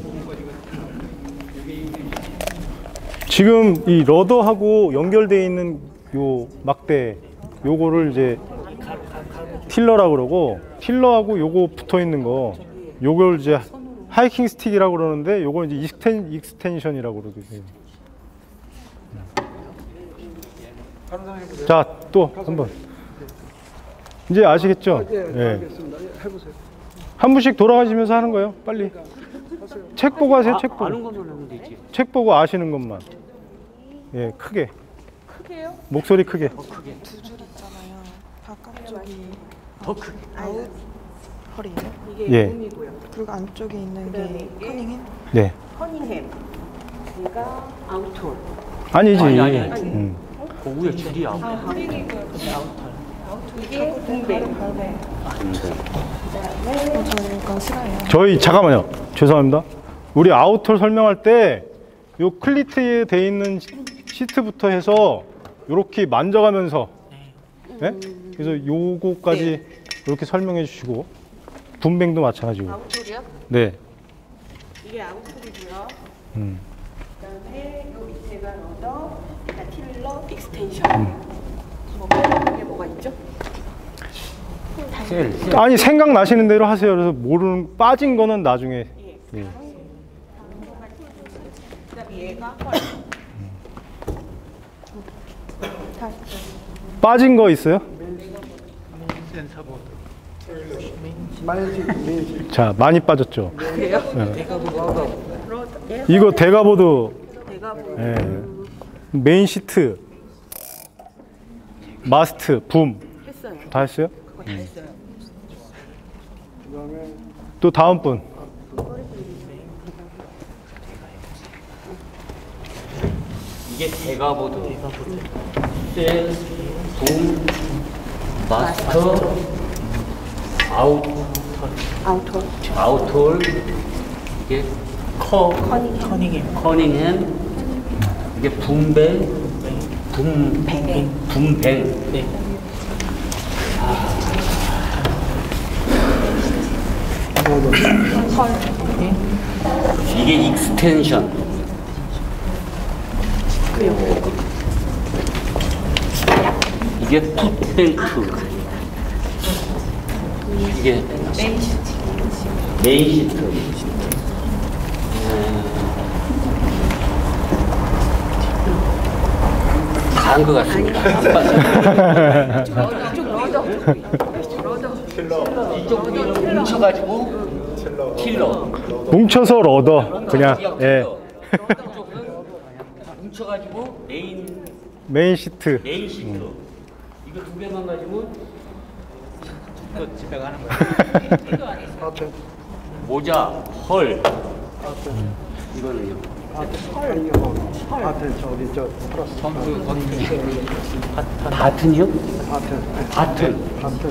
지금 이 러더하고 연결되어 있는 요 막대 요거를 이제 틸러라고 그러고, 틸러하고 요거 붙어 있는 거 요걸 이제 하이킹 스틱이라고 그러는데 요걸 이제 익스텐, 익스텐션이라고 그러거든요. 자, 또 한번 이제 아시겠죠? 예, 예. 알겠습니다. 예, 해보세요. 한 분씩 돌아가시면서 하는 거예요. 빨리 책 보고 하세요. 책 보고. 아는 것만 하면 되지. 책 보고 아시는 것만. 예, 크게. 크게요? 목소리 크게. 두 줄 있잖아요. 바깥쪽이 더 크게. 아웃 헐이에요. 이게 예. 홈이고요. 그리고 안쪽에 있는 게 커닝햄. 네. 커닝햄. 얘가 아우톨. 아니지. 아니, 아니, 아니. 음. 그 위에 줄이야. 아, 홈이고요. 이게 공백. 어, 저 이거 싫어요. 저희 잠깐만요. 죄송합니다. 우리 아우터를 설명할 때 요 클리트에 돼 있는 시- 시트부터 해서 이렇게 만져가면서, 네? 그래서 요거까지 이렇게 설명해 주시고, 분뱅도 마찬가지고. 아우톨이요? 네. 이게 아우톨이고요. 음. 그다음에 요 밑에가 러더, 그러니까 틸러, 익스텐션. 뭐 빼놓은 게 뭐가 있죠? 셀, 셀. 아니 생각나시는 대로 하세요. 그래서 모르는 빠진 거는 나중에. 예. 그다음에 얘가 헐. 빠진 거 있어요? 마이너스 자, 많이 빠졌죠. 그래요? 네. 이거 대가보드. 대가보. 예. 메인 시트, 마스트, 붐 했어요. 다 했어요? 그거 다 했어요. 또 다음 분. 이게 대가보드. 셀, 붐, 마스터, 아웃, 아우톨. 아웃홀, 이게 커, 커닝햄, 커닝햄, 이게 붐뱅, 붐뱅, 붐뱅. 네. 이게 익스텐션. 이게 풋벨트. 이게 메인 시트. 메인 시트. 다 한 것 같습니다. 안 빠져. 이쪽 부위를 뭉쳐가지고 킬러. 뭉쳐서 러더 그냥. 예. 이쪽은 뭉쳐가지고 메인 메인 시트. 메인 시트. 이거 두 개만 가지고 이거 집에 가는 거야. 모자, 헐. 이거는요. 하여튼 저기 저 플러스 바튼이요? 하여튼 바튼. 하여튼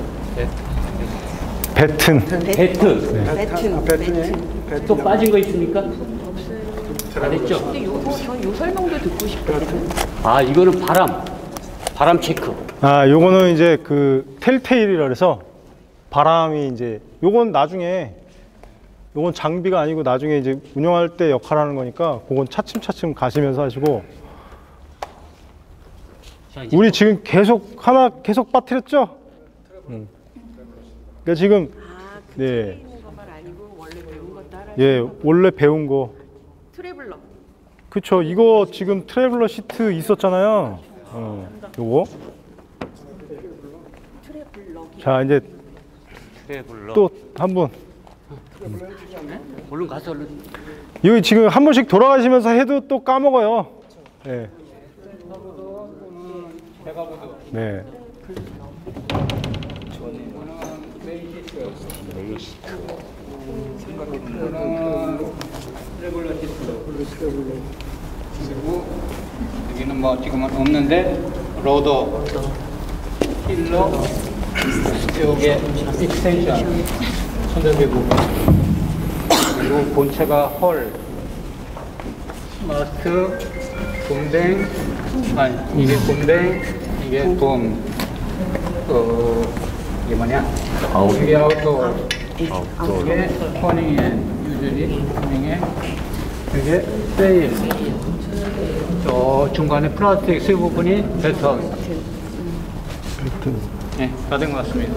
배튼. 배트. 배튼 배튼이 또 빠진 거 있습니까? 다 됐죠? 근데 요거 전요 설명도 듣고 싶거든요. 아, 이거는 바람. 바람 체크. 아, 요거는 이제 그 텔테일이라 그래서 바람이 이제 요건 나중에 요건 장비가 아니고 나중에 이제 운영할 때 역할하는 거니까 그건 차츰차츰 가시면서 하시고. 자, 이제 우리 지금 계속 하나 계속 빠뜨렸죠? 음. 그러니까 지금 아, 그 네. 트레 있는 것만 아니고 원래 배운 것도 하나. 예, 원래 배운 거. 트래블러. 그쵸. 이거 지금 트래블러 시트 있었잖아요. 어, 요거. 트래블러. 자, 이제 트래블러. 또 한 분. 얼른 가서 얼른. 이거 지금 한 번씩 돌아가시면서 해도 또 까먹어요. 네. 네. 메인 시트. 트래블러 시트. 그리고 여기는 뭐 지금은 없는데 로더, 힐러, 이쪽에 익스텐션, 손잡이 부분. 그리고 본체가 홀, 스마트, 붐뱅, 아니 이게 붐뱅, 이게 붐, 어 이게 뭐냐? 이게 아웃도어, 이게 커닝에 유저리 커닝에 이게 세일. 저 중간에 플라스틱 세 부분이 배턴. 네, 받은 것 같습니다.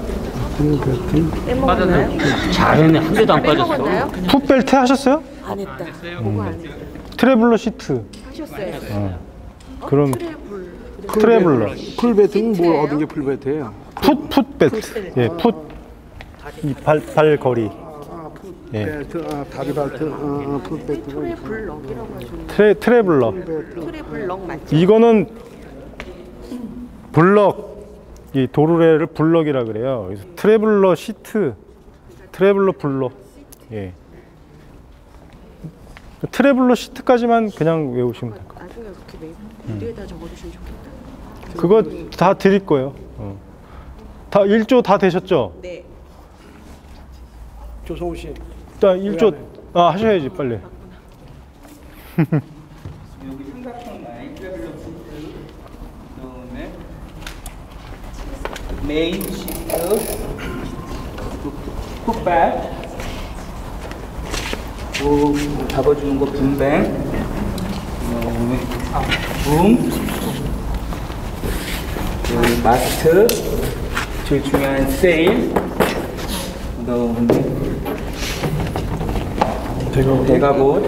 빼먹었나요? 잘했네. 한 개도 안 빠졌어. 빼먹었나요? 풋벨트 하셨어요? 안 했다. 그거 안 했다. 트래블러 시트. 하셨어요. 어. 그럼 트래블. 트래블러. 풀베트는 뭘 얻은 게 풀베트예요? 풋 풋벨트. 예, 풋. 이 발 발거리. 예. 베트, 아, 다리발트, 아, 풀베트. 트래블럭이라고 하셨는데. 트래 트래블러. 트래블럭 맞죠? 이거는 블럭. 이 도르래를 블럭이라 그래요. 그래서 트래블러 시트, 트래블러 블럭. 예. 트래블러 시트까지만 그냥 외우시면 될 거예요. 나중에 그렇게 메일에다 적어주시면 좋겠다. 그거 다 드릴 거예요. 어. 다 일 조 다 되셨죠? 네. 조성우 씨. 일단 일 조 아, 하셔야지 빨리. 여기 삼각형 라인 트래블러 시트, 그다음에 메인 시트, 풋백, 뭐 잡아주는 거 붐뱅, 그다음에 아, 붐, 그 마스트, 제일 중요한 세일, 그다음에 대가봇,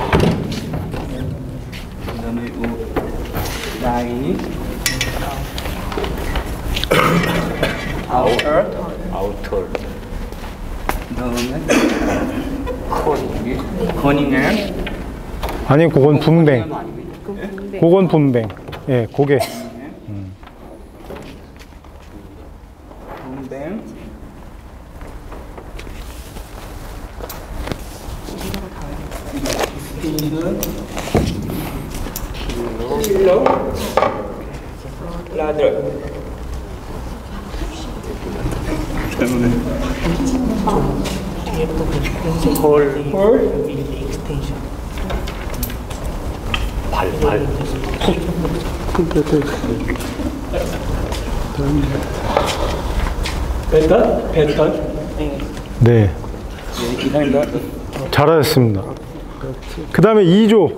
그다음에 이 라인이 아우터, 아우터. 그다음에 커닝, 커닝햄, 아니 그건 붐뱅. 그건 붐뱅. 예, 고게. 붐뱅, 스피드, 힐러, 라더. 홀, 홀, 발, 발. 풀베트. 배턴, 배턴. 네. 기다린다. 잘하셨습니다. 그 다음에 이 조.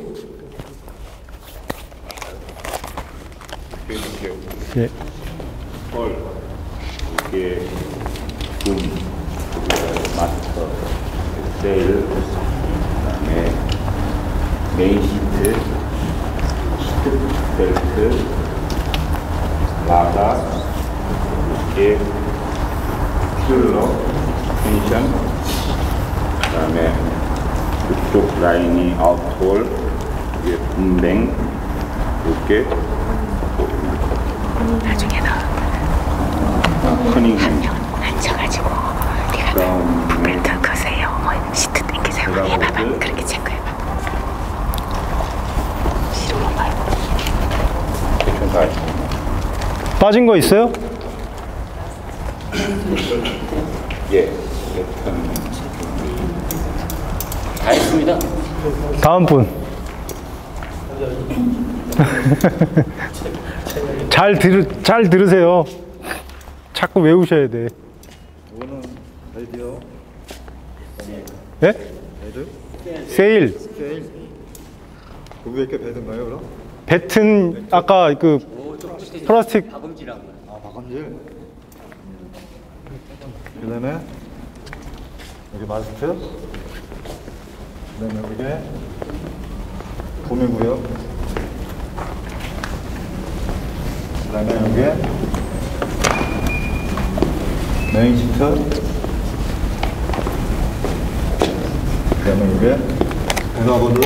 예. 헐, 이게 붐, 마스터, 세일, 그다음에 메인 시트, 시트 벨트, 라다, 이게 킬러, 텐션, 그다음에 이쪽 라인이 아웃홀, 이게 붐뱅, 이렇게 나중에 너 커닝햄, 앉혀가지고 네가 벨트 거세요. 뭐 시트 당기세요. 해봐봐. 그렇게 체크해봐. 싫으면 말고. 대충 다 했습니다. 빠진 거 있어요? 예, 패턴. 다 했습니다. 다음 분. 잘 들, 잘 들으세요. 자꾸 외우셔야 돼. 이거는 아이디어. 예? 애들? 세일. 세일. 거기에 이렇게 배든가요, 그럼? 배튼 아까 그 플라스틱 박음질한 거. 아, 박음질. 그다음에 여기 마스트. 그다음에 여기 붐이고요. 그다음에 여기 메인 시트. 그다음에 여기 배가보드.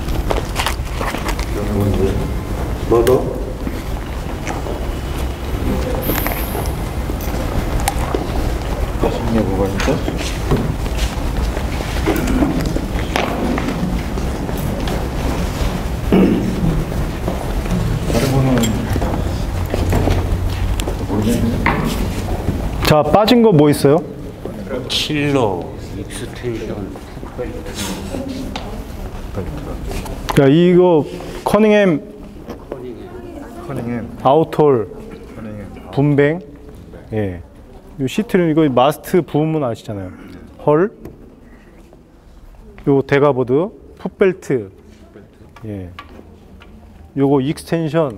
그다음에 이제 머더. 자, 빠진 거 뭐 있어요? 킬러, 익스텐션, 야, 이거 커닝햄, 아웃홀, 분뱅, 예. 이 시트는 이거 마스트 부음은 아시잖아요. 헐, 요 데가보드, 풋벨트, 예. 요거 익스텐션,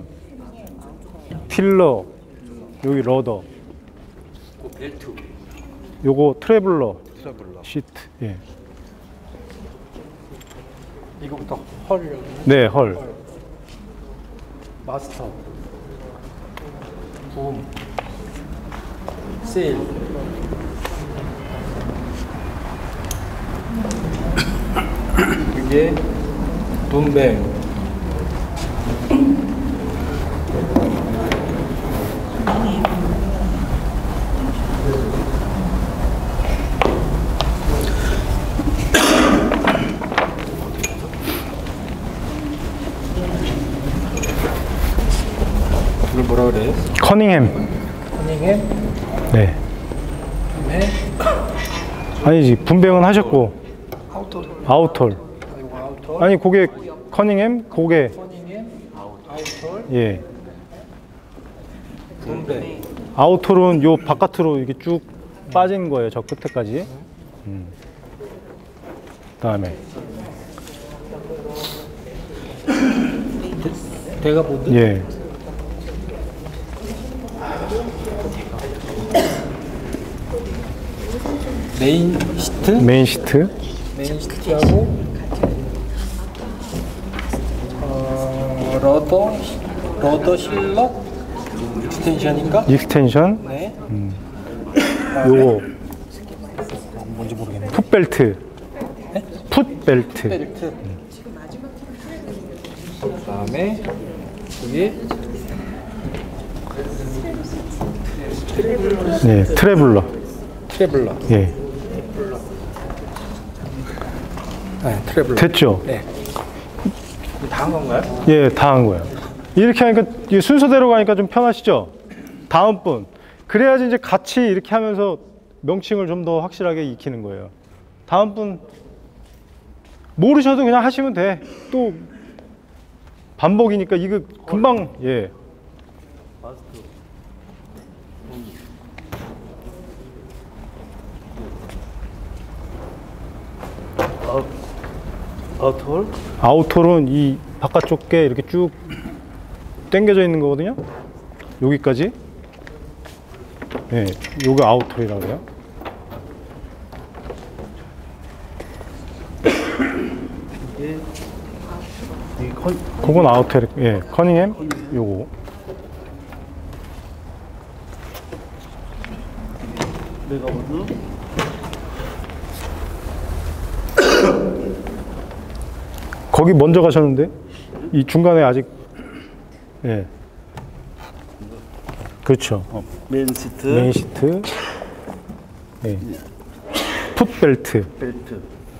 필러, 여기 러더, 벨트, 요거 트래블러, 트래블러. 시트, 예. 이거부터 헐. 네, 헐. 마스터. 붐. 세일. 이게 붐뱅. 이걸 뭐라 그래요? 커닝햄. 커닝햄? 네. 네. 아니지, 분뱅은 하셨고. 아웃홀. 아웃홀. 아웃홀. 아니, 그게 커닝햄, 그게. 커닝햄, 아웃홀. 예. 분뱅. 아웃홀은 요 바깥으로 이렇게 쭉 빠진 거예요, 저 끝에까지. 음. 그다음에. 데가보드? 예. 메인 시트? 메인 시트. 메인 시트하고 어, 러더, 러더 실러 익스텐션인가? 익스텐션. 네. 음. 요거 뭔지 모르겠네. 풋벨트. 네? 풋벨트. 풋벨트. 음. 그다음에 여기 네, 트래블러. 트래블러. 예. 네, 트래블러. 됐죠? 네. 다 한 건가요? 예, 다 한 거예요. 이렇게 하니까 이 순서대로 가니까 좀 편하시죠? 다음 분. 그래야지 이제 같이 이렇게 하면서 명칭을 좀 더 확실하게 익히는 거예요. 다음 분 모르셔도 그냥 하시면 돼. 또 반복이니까 이거 금방 예. 아웃홀? 아웃홀은 이 바깥쪽 게 이렇게 쭉 당겨져 있는 거거든요. 여기까지. 예, 요게 아웃홀이라고 해요. 이게 이 컨 그건 아웃홀. 예, 커닝햄. 요거. 데가보드. 거기 먼저 가셨는데 이 중간에 아직 예. 그렇죠. 어, 메인 시트. 메인 시트. 예. 풋벨트. 벨트.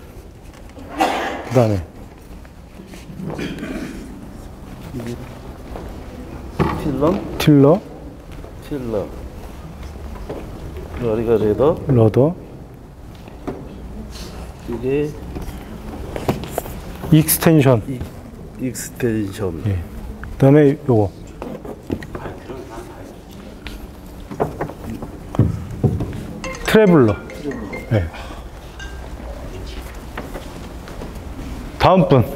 그다음에 틸러. 틸러. 틸러. 여기가 레더. 러더. 이게 익스텐션. 이, 익스텐션. 예. 그다음에 요거. 트래블러. 예. 다음 분.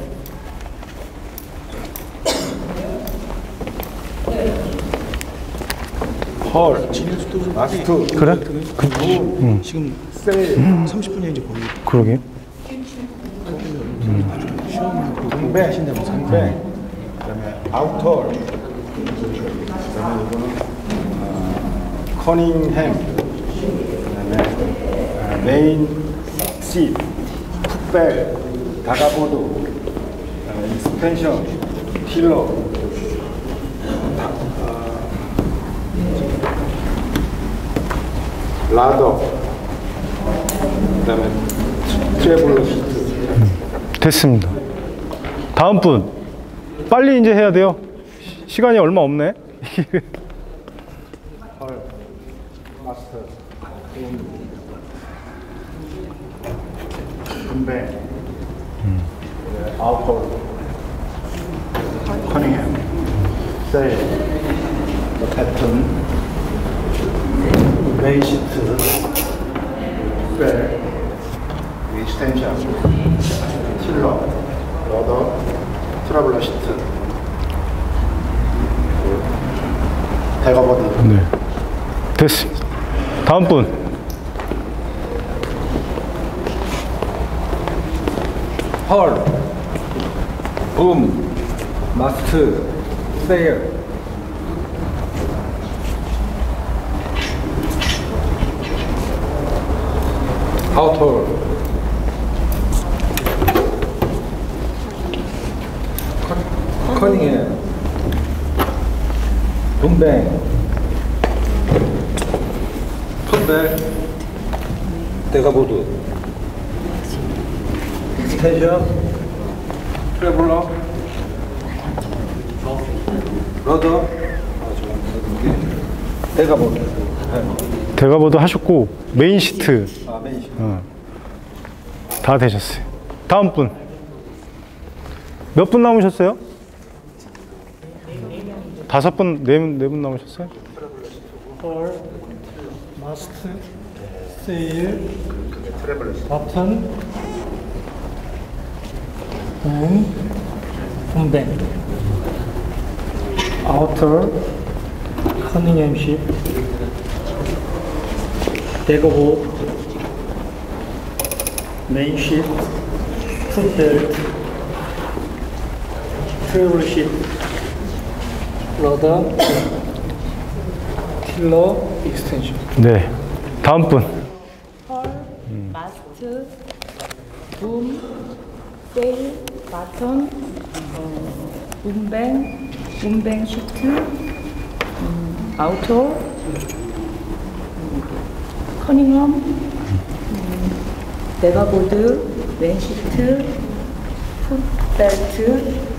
헐. 마스터. 그래? 그, 응. 지금 셀 삼십 분이 이제 거의 그러게. 시험 공부 하신다면 상배. 그다음에 아웃홀. 그다음에 이거는 어, 커닝햄. 그다음에 어, 메인 시트, 풋벨, 다가보드, 그다음에 익스펜션, 틸러. 다, 어, 라더. 그다음에 트래블러 시트. 됐습니다. 다음 분. 빨리 이제 해야 돼요. 시간이 얼마 없네. 헐, 마스터, 분배, 아웃홀, 커닝햄, 세일, 패턴, 레이시트, 벨, 익스텐션, 틸러, 러더, 트러블러 시트, 대거버디. 네. 됐습니다. 다음 분. 헐, 붐, 마스트, 세일, 아웃홀, 커닝햄, 붐뱅, 풋벨, 데가보드, 익스텐션, 트래블러, 러더, 데가보드. 데가보드 하셨고 메인 시트. 아, 메인 시트. 어. 다 되셨어요. 다음 분. 몇 분 남으셨어요? 다섯 분, 네 분, 네 분 남으셨어요? 헐, 마스트, 세일, 버튼, 붐, 붐뱅, 아우터, 커닝햄 십, 데거보, 메인 십, 풋벨트, 트래블 십, 러더, 킬러, 익스텐션. 네. 다음 분. 헐, 마스트, 붐, 세일, 바톤, 어, 붐뱅, 붐뱅 시트, 음, 아우터, 음, 커닝엄, 음, 데가보드, 맨 시트, 풋벨트,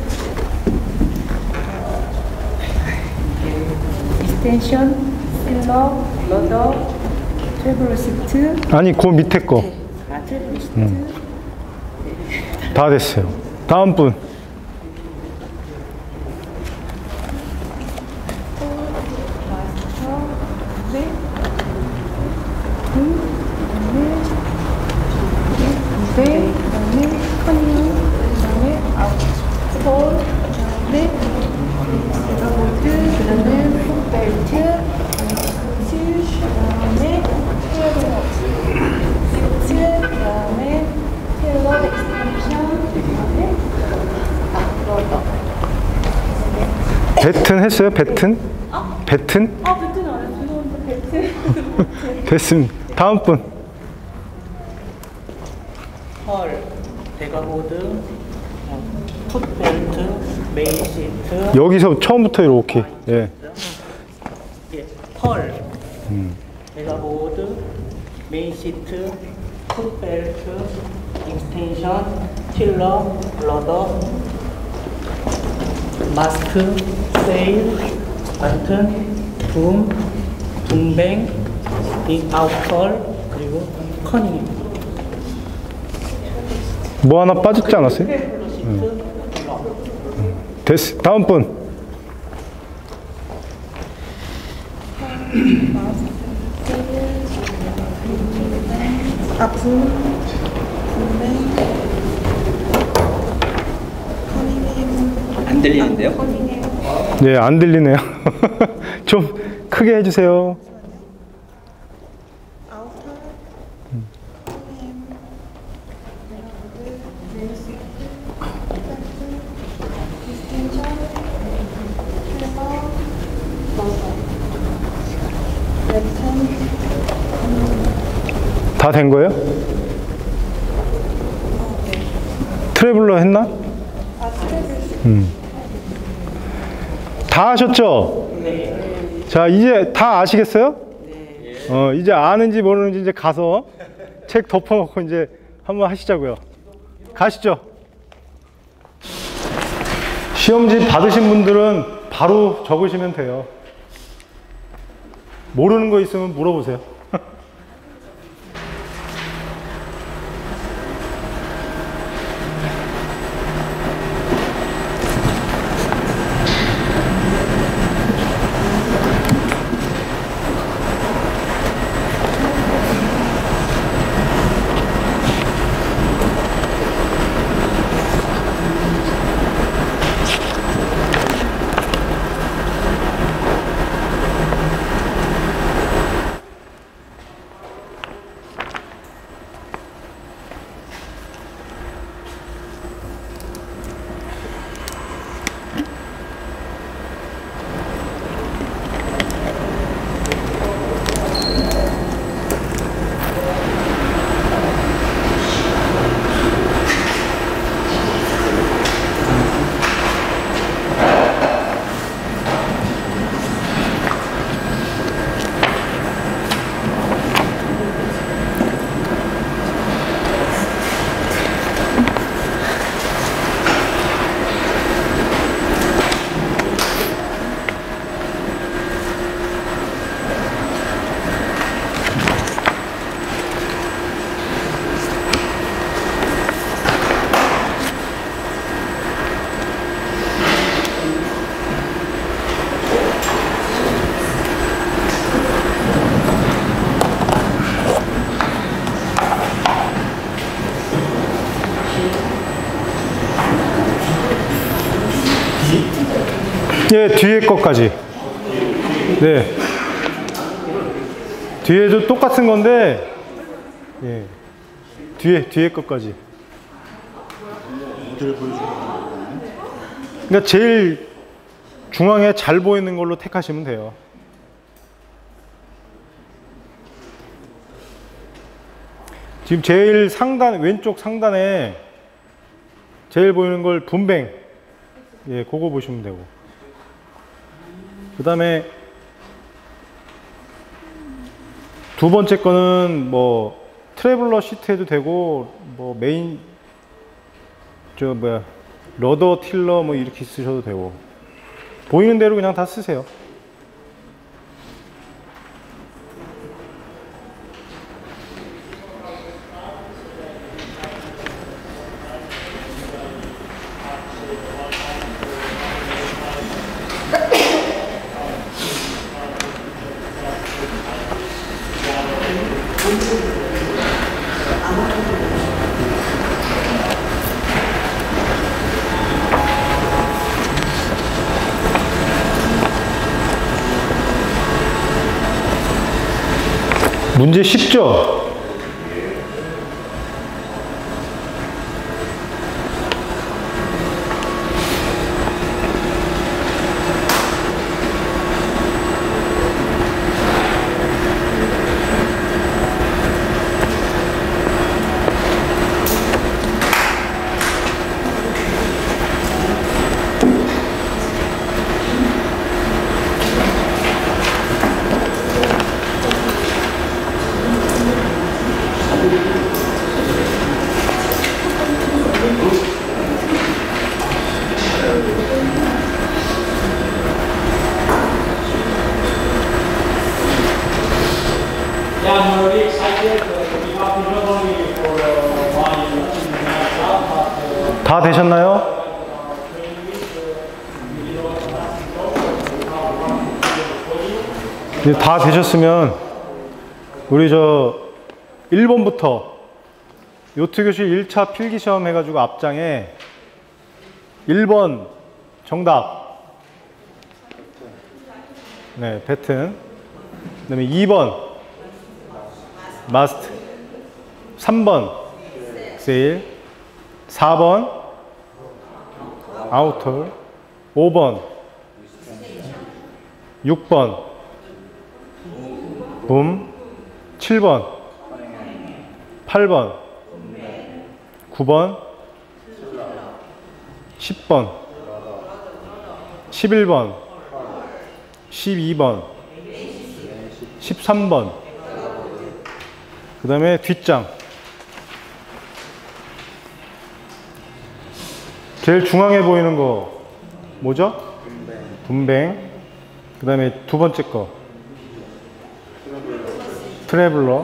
익스텐션, 필러, 러더, 트래블러 시트. 아니, 그 밑에 거. 아, 트래블러 시트. 음. 다 됐어요. 다음 분. 마스터, 네. 음, 그다음에, 그다음에 커닝, 그다음에 아웃홀, 그다음에 데가보드, 그다음에 풋벨트, 그다음에 트래블러 시트, 그다음에 텔러 익스텐션, 그다음에 러더. 배튼 했어요? 배튼? 어? 배튼? 아, 배튼 안 했어요. 배튼. 됐습니다. 다음 분. 헐, 데가보드, 풋벨트, 메인 시트. 여기서 처음부터 이렇게. 예. 예, 헐, 음. 데가보드, 메인 시트, 풋벨트, 익스텐션, 틸러, 러더, 마스크, 세일, 버튼, 붐, 붐뱅, 아웃홀, 그리고 커닝. 뭐 하나 빠졌지 않았어요? 음. 됐어. 다음 분. 아픔, 안 들리는데요? 네, 안 들리네요. 좀 크게 해주세요. 다 된 거예요? 트래블러 했나? 음. 다 하셨죠? 네. 자, 이제 다 아시겠어요? 네. 어, 이제 아는지 모르는지 이제 가서 책 덮어놓고 이제 한번 하시자고요. 가시죠. 시험지 받으신 분들은 바로 적으시면 돼요. 모르는 거 있으면 물어보세요. 예, 뒤에 것까지. 네. 뒤에도 똑같은 건데, 예. 뒤에, 뒤에 것까지. 그러니까 제일 중앙에 잘 보이는 걸로 택하시면 돼요. 지금 제일 상단, 왼쪽 상단에 제일 보이는 걸 분뱅. 예, 그거 보시면 되고. 그 다음에 두 번째 거는 뭐 트래블러 시트 해도 되고, 뭐 메인 저 뭐야 러더 틸러 뭐 이렇게 쓰셔도 되고, 보이는 대로 그냥 다 쓰세요. 문제 쉽죠? 다 되셨나요? 이제 다 되셨으면 우리 저 일 번부터 요트교실 일 차 필기시험 해가지고 앞장에 일 번 정답, 네, 배튼, 그 다음에 이 번 마스트, 삼 번 세일, 사 번 아우터, 오 번 육 번 붐, 칠 번 팔 번 구 번 십 번 십일 번 십이 번 십삼 번 그 다음에 뒷장, 제일 중앙에 보이는 거 뭐죠? 분뱅. 그 다음에 두 번째 거 트래블러.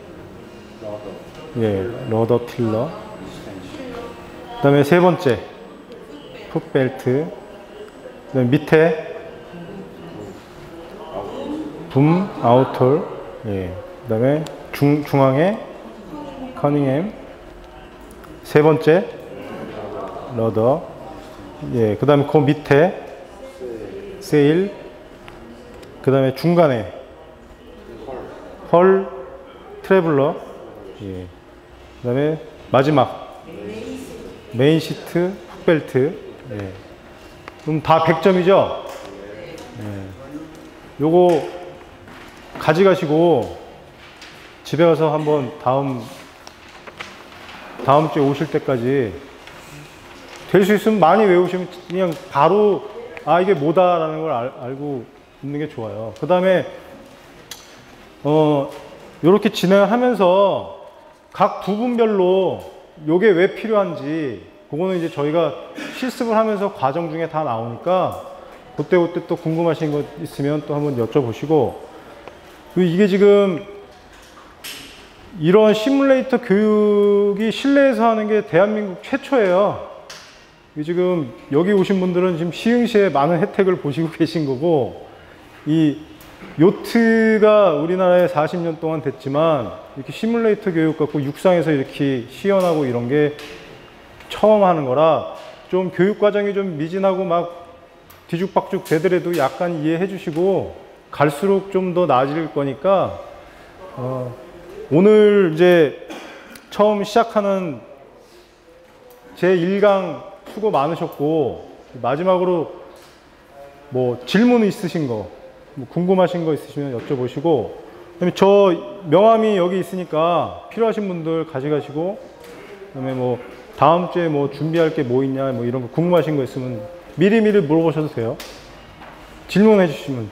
예, 러더 틸러. 그 다음에 세 번째 풋벨트. 그 다음에 밑에 붐 아우톨. 예, 그 다음에 중, 중앙에 커닝햄. 세 번째 러더. 예, 그 다음에 그 밑에 세일. 그 다음에 중간에 헐 트래블러. 예. 그 다음에 마지막 메인 시트 훅벨트. 예. 그럼 다 백 점이죠? 예. 요거 가져가시고 집에 가서 한번 다음 다음 주에 오실 때까지 될 수 있으면 많이 외우시면 그냥 바로 아 이게 뭐다라는 걸 알, 알고 있는 게 좋아요. 그 다음에 어 이렇게 진행하면서 각 부분별로 요게 왜 필요한지 그거는 이제 저희가 실습을 하면서 과정 중에 다 나오니까 그때 그때 또 궁금하신 거 있으면 또 한번 여쭤보시고, 이게 지금 이런 시뮬레이터 교육이 실내에서 하는 게 대한민국 최초예요. 지금 여기 오신 분들은 지금 시흥시에 많은 혜택을 보시고 계신 거고, 이 요트가 우리나라에 사십 년 동안 됐지만 이렇게 시뮬레이터 교육 갖고 육상에서 이렇게 시연하고 이런 게 처음 하는 거라 좀 교육 과정이 좀 미진하고 막 뒤죽박죽 되더라도 약간 이해해 주시고 갈수록 좀 더 나아질 거니까 어, 오늘 이제 처음 시작하는 제일 강 수고 많으셨고, 마지막으로 뭐 질문 있으신 거, 뭐 궁금하신 거 있으시면 여쭤보시고, 그다음에 저 명함이 여기 있으니까 필요하신 분들 가져가시고, 그다음에 뭐 다음 주에 뭐 준비할 게 뭐 있냐, 뭐 이런 거 궁금하신 거 있으면 미리미리 물어보셔도 돼요. 질문해 주시면.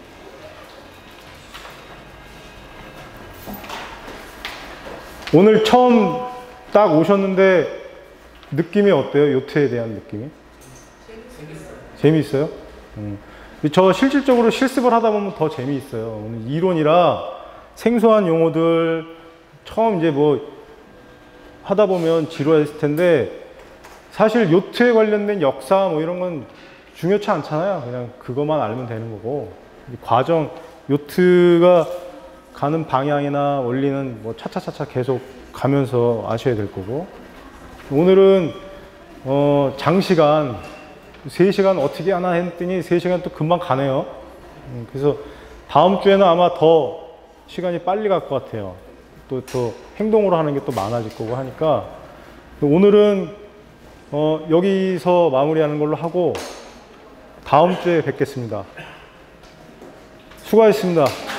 오늘 처음 딱 오셨는데 느낌이 어때요? 요트에 대한 느낌이? 재밌어요. 재미있어요? 음. 저 실질적으로 실습을 하다 보면 더 재미있어요. 오늘 이론이라 생소한 용어들 처음 이제 뭐 하다 보면 지루했을 텐데, 사실 요트에 관련된 역사 뭐 이런 건 중요치 않잖아요. 그냥 그것만 알면 되는 거고, 과정, 요트가 가는 방향이나 원리는 뭐 차차차차 계속 가면서 아셔야 될 거고, 오늘은 어 장시간 세 시간 어떻게 하나 했더니 세 시간 또 금방 가네요. 그래서 다음 주에는 아마 더 시간이 빨리 갈 것 같아요. 또, 또 행동으로 하는 게 또 많아질 거고 하니까 오늘은 어 여기서 마무리하는 걸로 하고 다음 주에 뵙겠습니다. 수고하셨습니다.